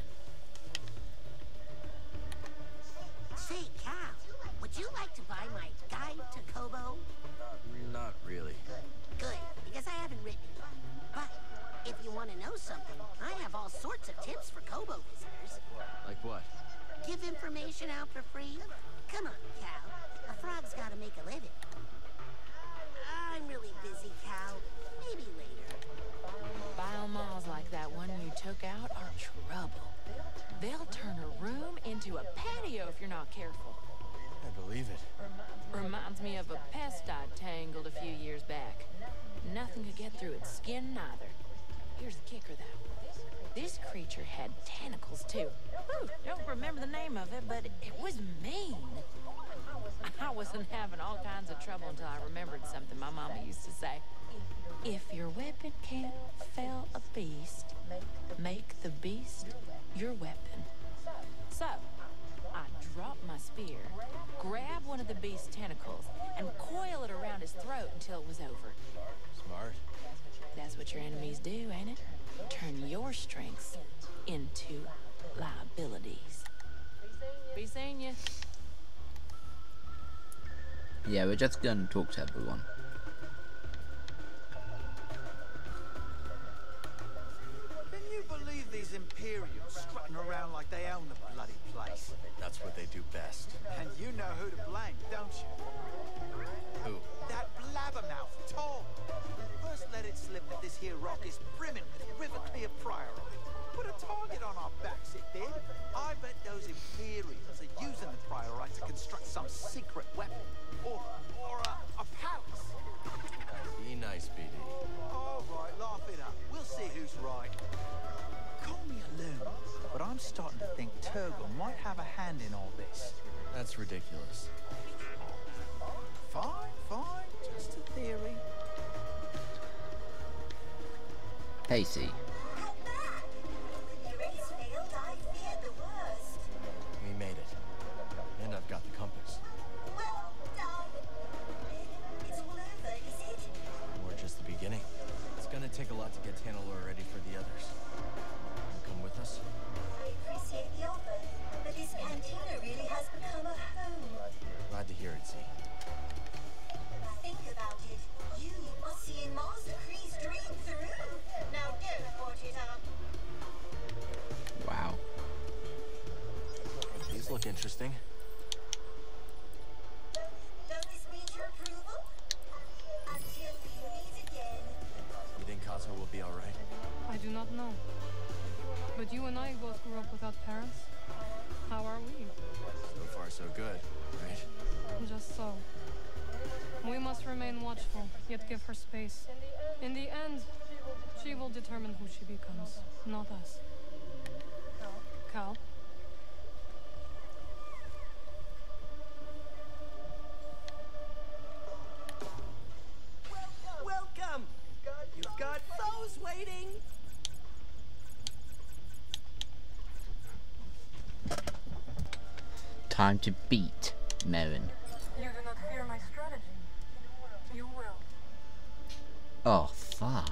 Say, Cal, would you like to buy my guide to Kobo? Not really. Good, because I haven't written it yet. But if you want to know something, I have all sorts of tips for Kobo visitors. Like what? Give information out for free? Come on, Cal. A frog's got to make a living. I'm really busy, Cal. Maybe later. Biomalls like that one you took out are trouble. They'll turn a room into a patio if you're not careful. I believe it. Reminds me of a pest I tangled a few years back. Nothing could get through its skin neither. Here's the kicker, though. This creature had tentacles, too. Whew, don't remember the name of it, but it was mean. I wasn't having all kinds of trouble until I remembered something my mama used to say. If your weapon can't fell a beast, make the beast your weapon. So, I drop my spear, grab one of the beast's tentacles, and coil it around his throat until it was over. Smart. That's what your enemies do, ain't it? Turn your strengths into liabilities. Be seeing you. Yeah, we're just gonna talk to everyone. Can you believe these Imperials strutting around like they own the bloody place? That's what they do best. And you know who to blame, don't you? Who? That blabbermouth, Tom. First let it slip that this here rock is brimming with river-clear priorite. Put a target on our backs, it did. I bet those Imperials are using the priorite to construct some secret weapon. Or a palace. Be nice, BD. All right, laugh it up. We'll see who's right. Call me a loon, but I'm starting to think Turgle might have a hand in all this. That's ridiculous. Fine, fine. Just a theory. Pacey. We made it. And I've got the compass. We're just the beginning. It's gonna take a lot to get Tanalorr ready for the others. You come with us? I appreciate the offer, but this cantina really has become a home. Glad to hear it, Z. Think about it. You are seeing Master Kree's dream through. Now don't watch it up. Wow. These look interesting. Does this meet your approval? Until we meet again. You think Kato will be alright? I do not know. But you and I both grew up without parents. How are we? So far, so good, right? Just so. We must remain watchful, yet give her space. In the end, she will determine who she becomes, not us. Cal? Welcome! You've got foes waiting! Time to beat Merrin. You do not fear my strategy. You will. Oh, fuck.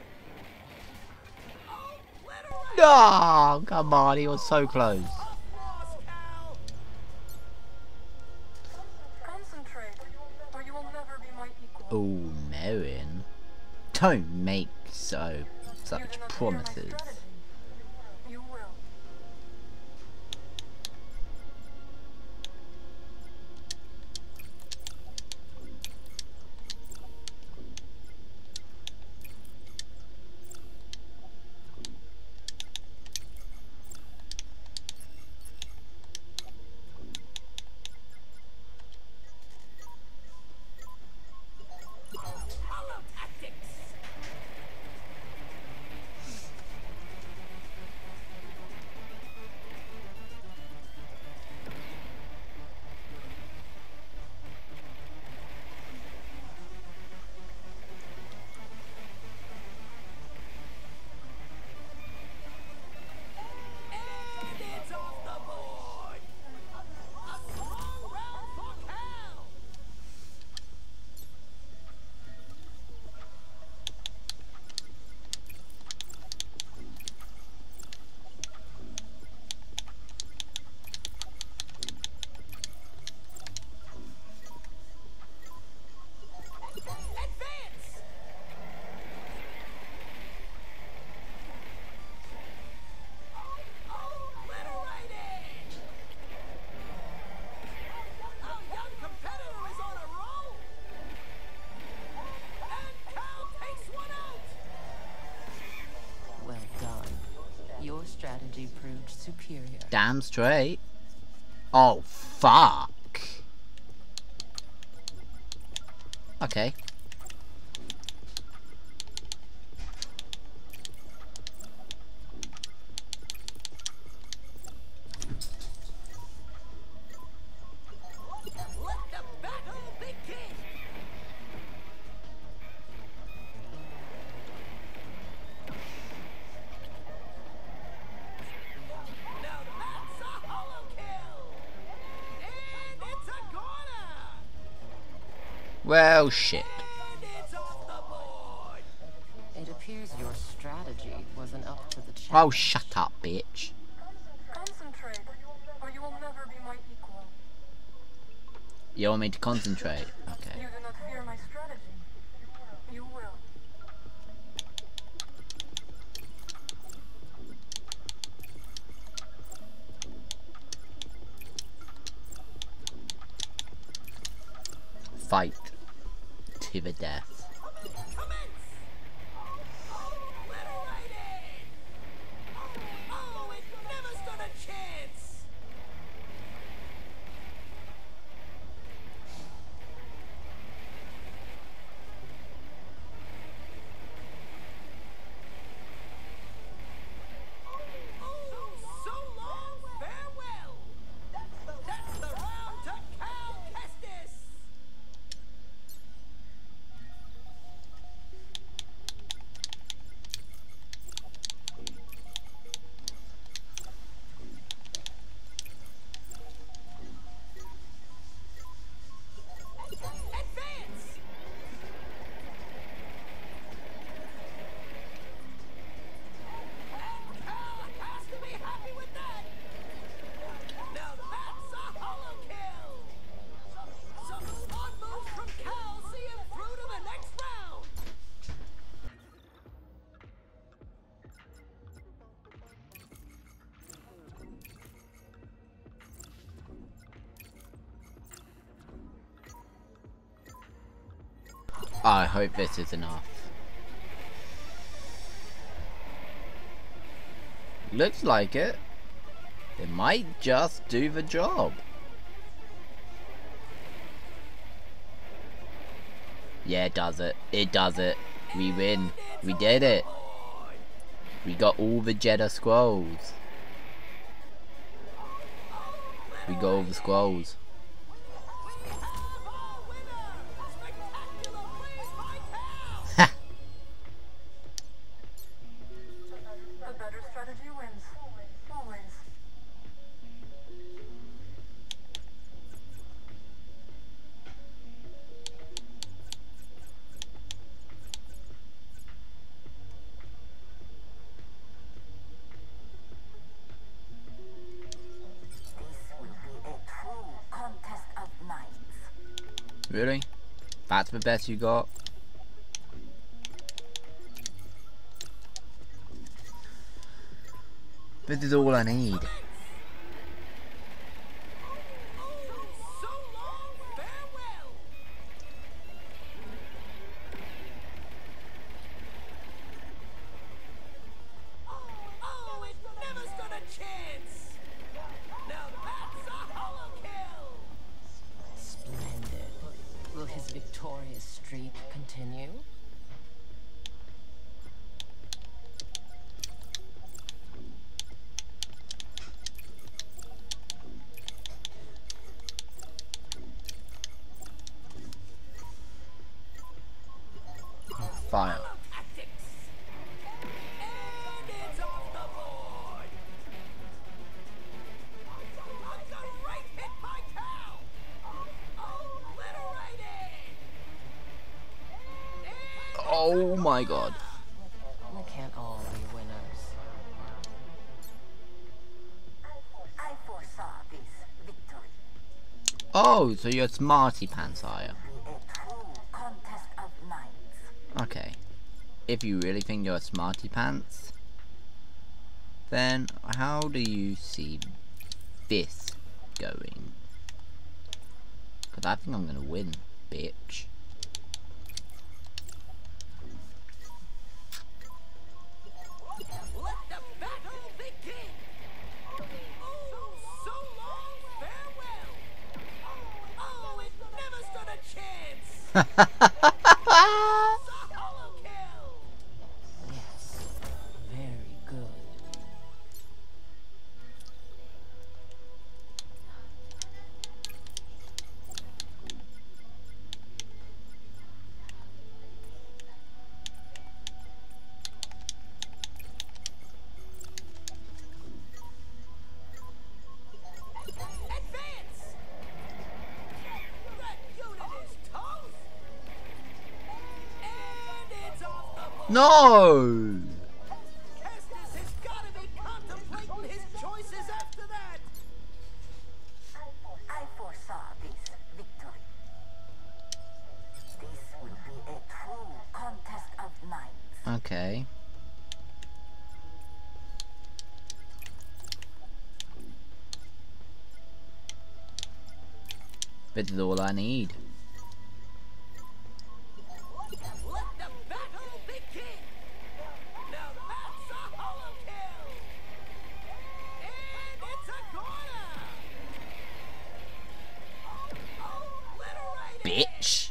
Oh, come on, he was so close. Oh, Merrin. Don't make such promises. You will. Strategy proved superior. Damn straight. Oh, fuck. Okay. Well, shit. It appears your strategy wasn't up to the challenge. Oh, shut up, bitch. Concentrate, or you will never be my equal. You want me to concentrate? Okay. You do not fear my strategy. You will. Fight to the death. I hope this is enough. Looks like it. It might just do the job. Yeah, it does it. It does it. We win. We did it. We got all the Jedi scrolls. We got all the scrolls. Really? That's the best you got? This is all I need. Continue. Fire. Oh my god. We can't all be winners. I foresaw this victory. Oh, so you're a smarty pants, are you? A true contest of minds. Okay. If you really think you're a smarty pants, then how do you see this going? Because I think I'm gonna win, bitch. Yes, very good. No! I foresaw this victory. This will be a true contest of minds. Okay. This is all I need. Bitch.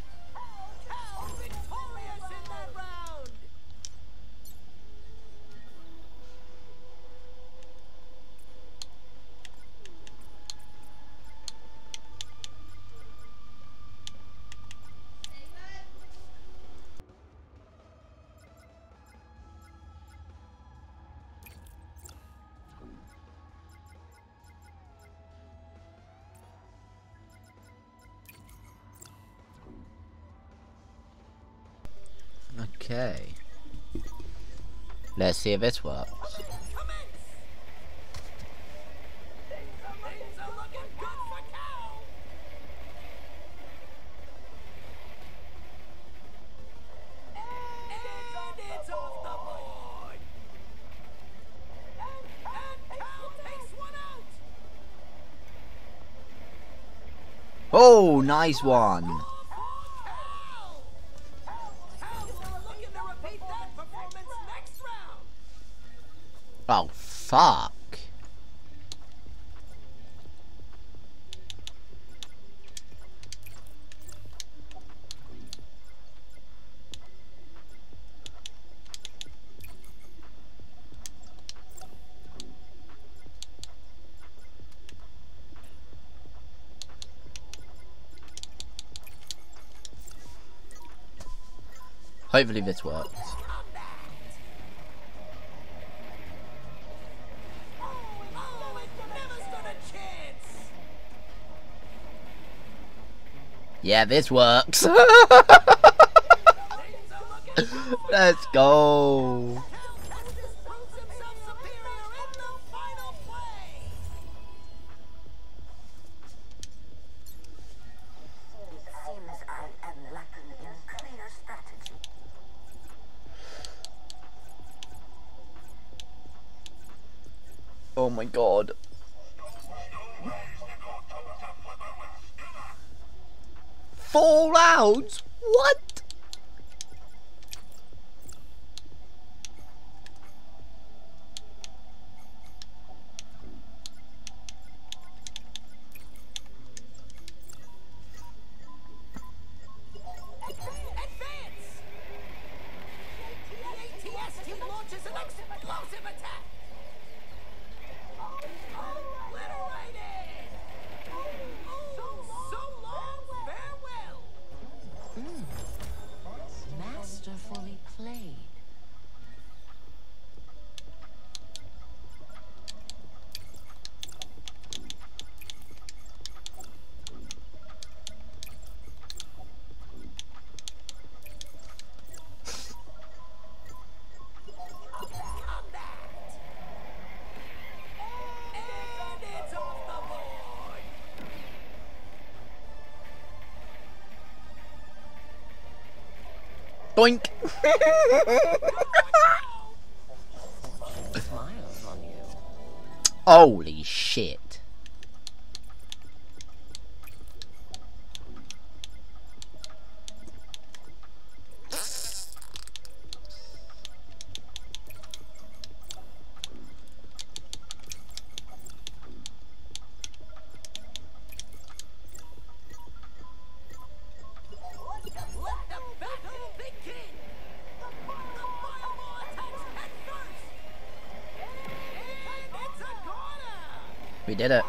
Okay. Let's see if this works. Oh, nice one. Oh, fuck. Hopefully this works. Yeah, this works. Let's go. It seems I am lacking Oh my god. Four rounds? What? Masterfully played. Boink! Smiles on you. Holy shit. We did it.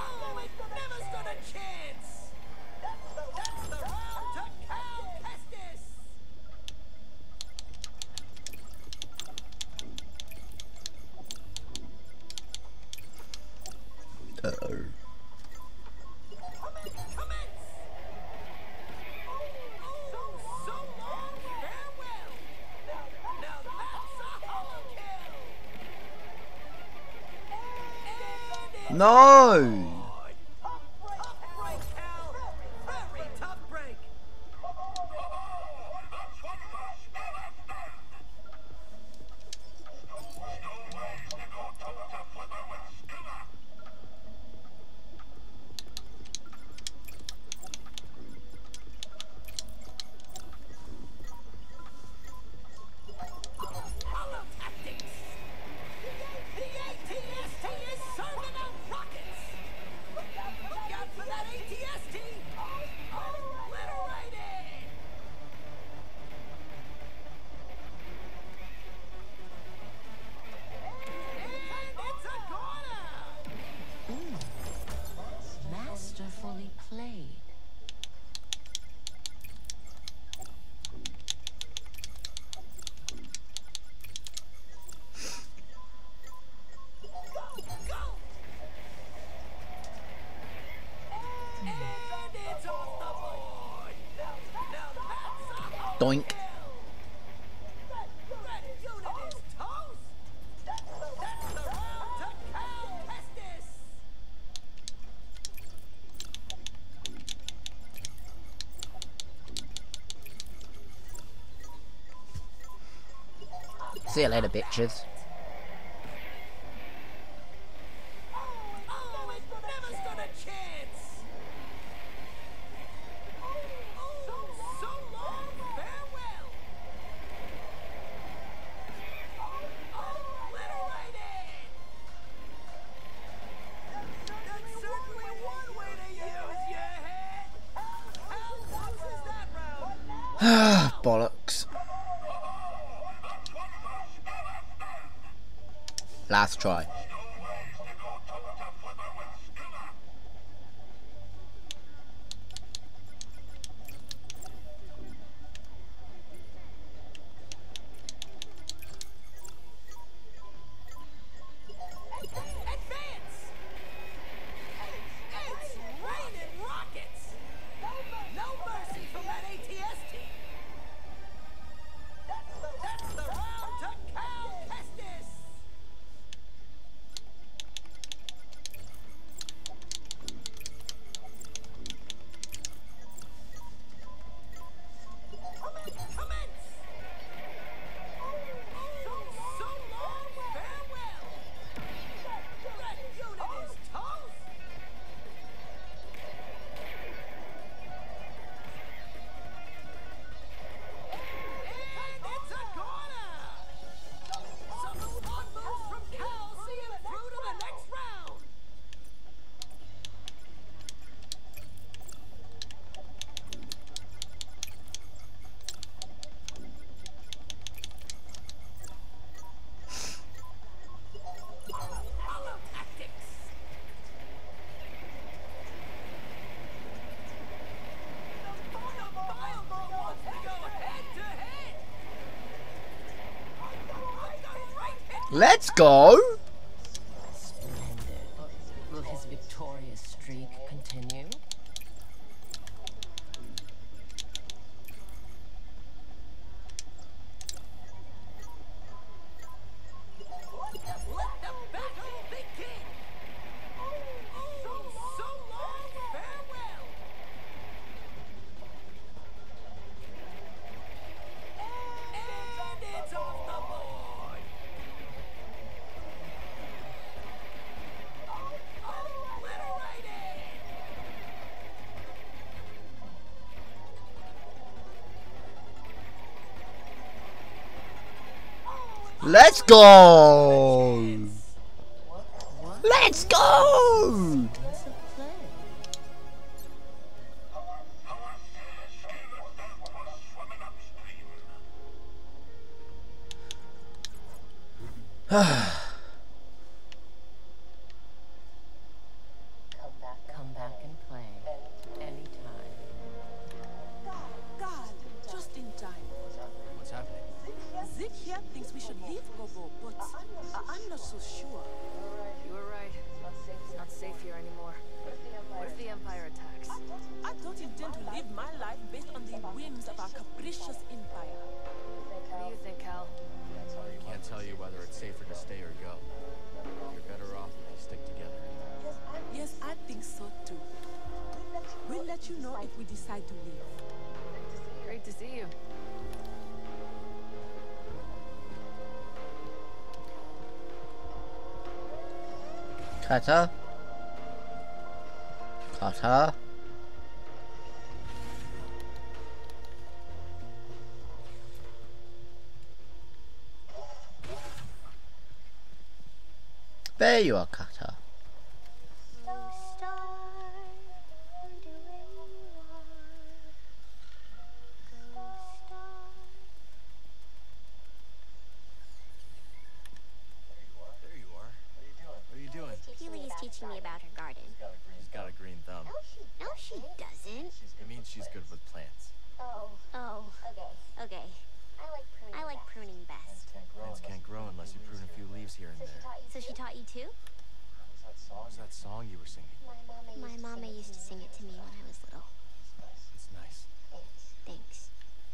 Uh-oh. No! Masterfully played. Doink. See you later, bitches. Bollocks. Last try. Let's go! Splendid. Will his victorious streak continue? Let the battle begin! So long, farewell! And it's off the board! Obliterated! Let's go! Let's go! Come back and play. Anytime. God, just in time. What's happening? Zeke here thinks we should leave Gobo, but I'm not so sure. You were right. It's not safe here anymore. What if the Empire attacks? I don't intend to live my life based on the whims of our capricious empire. What do you think, Cal? I can't tell you whether it's safer to stay or go. You're better off if you stick together. Yes, I think so too. We'll let you know if we decide to leave. Great to see you. Cutter. Cutter. There you are, Cutter. There you are. What are you doing? Keely is teaching me about her garden. She's got a green thumb. No, she doesn't. It means she's good with plants. Oh. Okay. I like pruning best. Plants can't grow unless you prune a few leaves here and there. So she taught you too? What was that song you were singing? My mama used to sing it to me when I was little. It's nice. Thanks.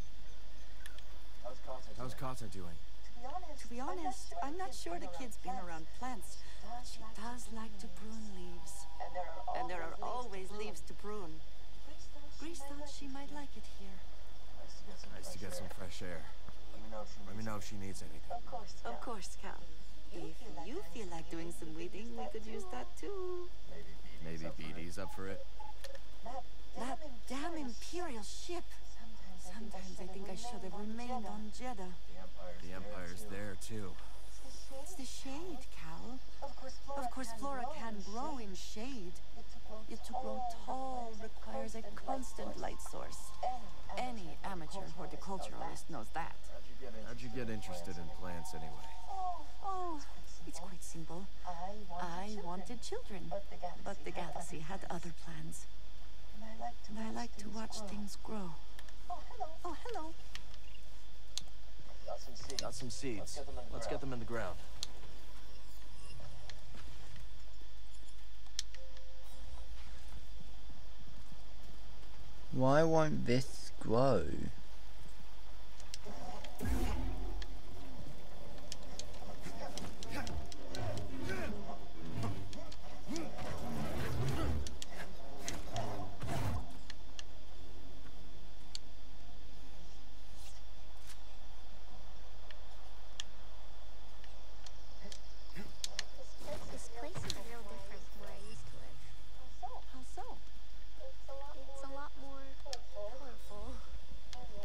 How's Kata doing? To be honest, I'm not sure the kid's been around plants. But she does like to prune leaves. And there are always leaves to prune. Grease thought she might like it here. Nice to get some fresh air. Let me know if she needs anything. Of course, Cal. If you feel like doing some weeding, we could use that too. Maybe BD's up for it. That damn Imperial ship. Sometimes I think I should have remained on Jeddah. The Empire's there too. It's the shade, Cal. Of course, flora can grow in shade. Yet to grow tall requires a constant light source. Any amateur horticulturalist knows that. How'd you get interested in plants anyway? Oh, it's quite simple. I wanted children, but the galaxy had other plans. And I like to watch things grow. Oh, hello. Got some seeds. Let's get them in the ground. Why won't this grow? This place is real different from where I used to live. How so? It's a lot more colorful.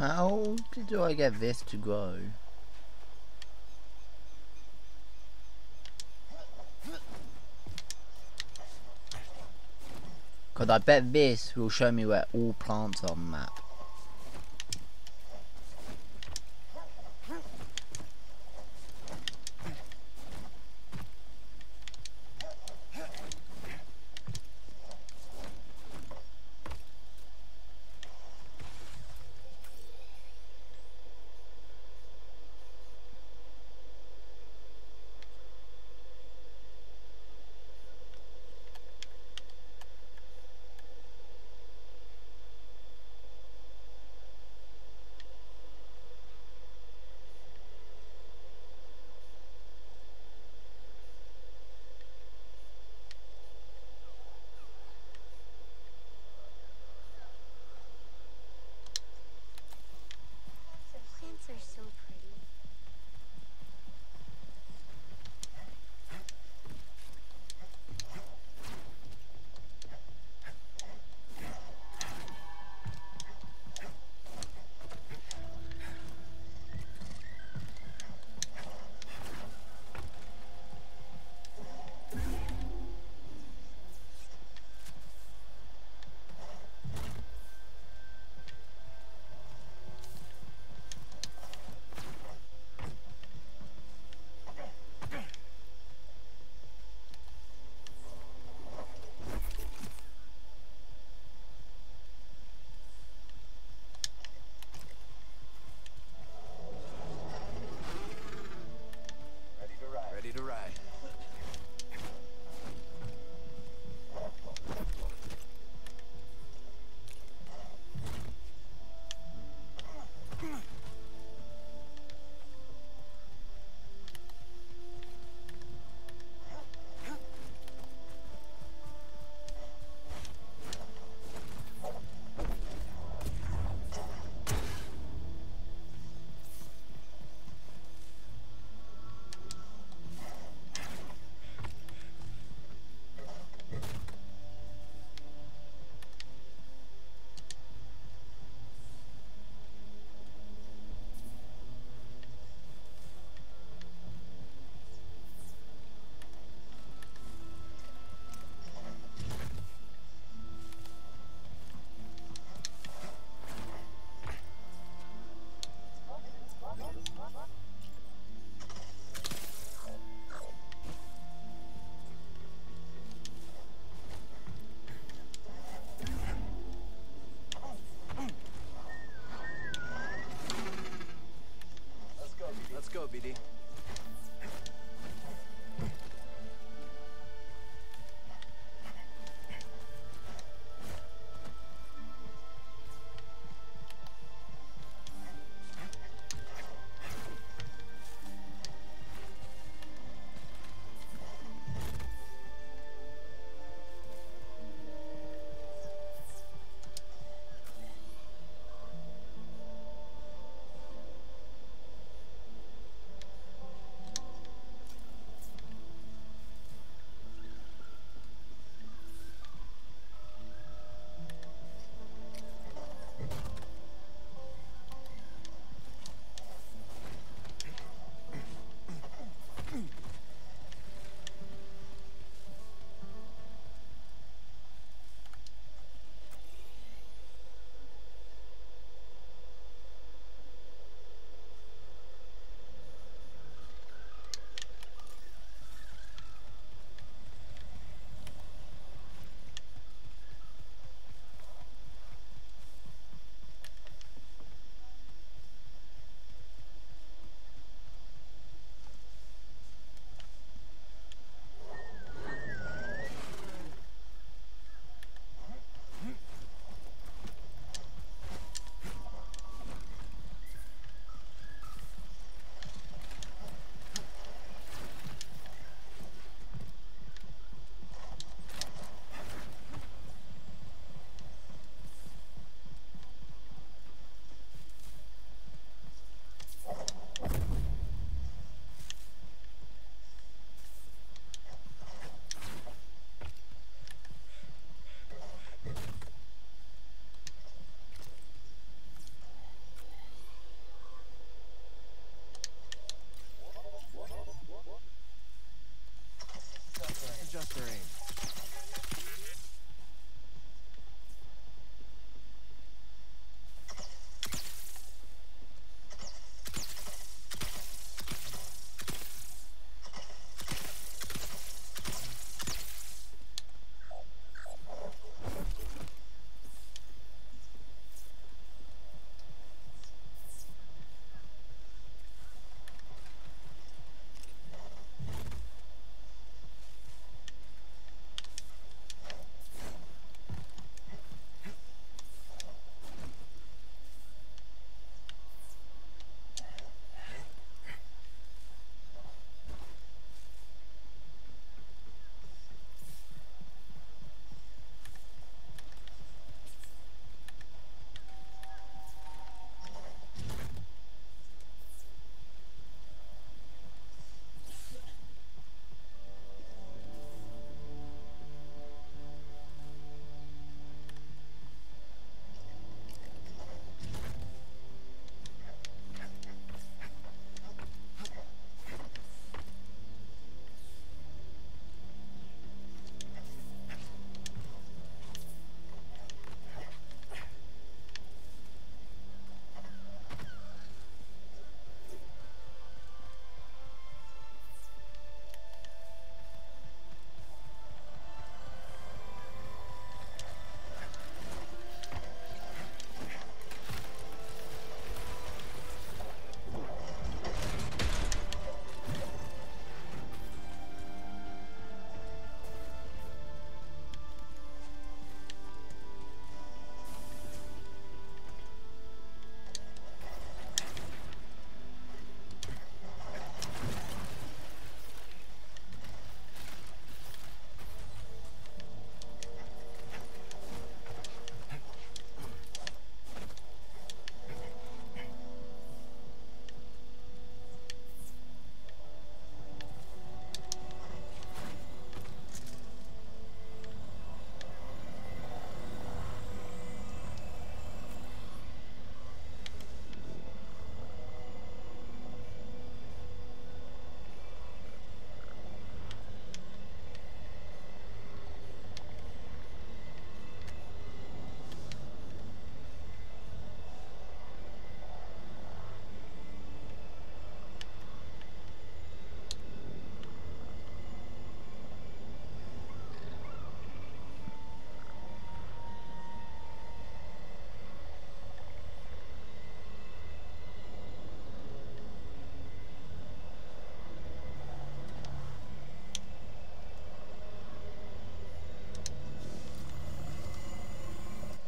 How do I get this to grow? Because I bet this will show me where all plants are on the map.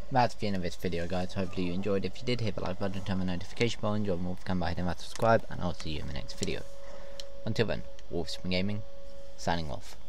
That's the end of this video, guys. Hopefully you enjoyed. If you did, hit the like button, turn on the notification bell, and join more come by, hitting that subscribe, and I'll see you in the next video. Until then, Wolfsman Gaming, signing off.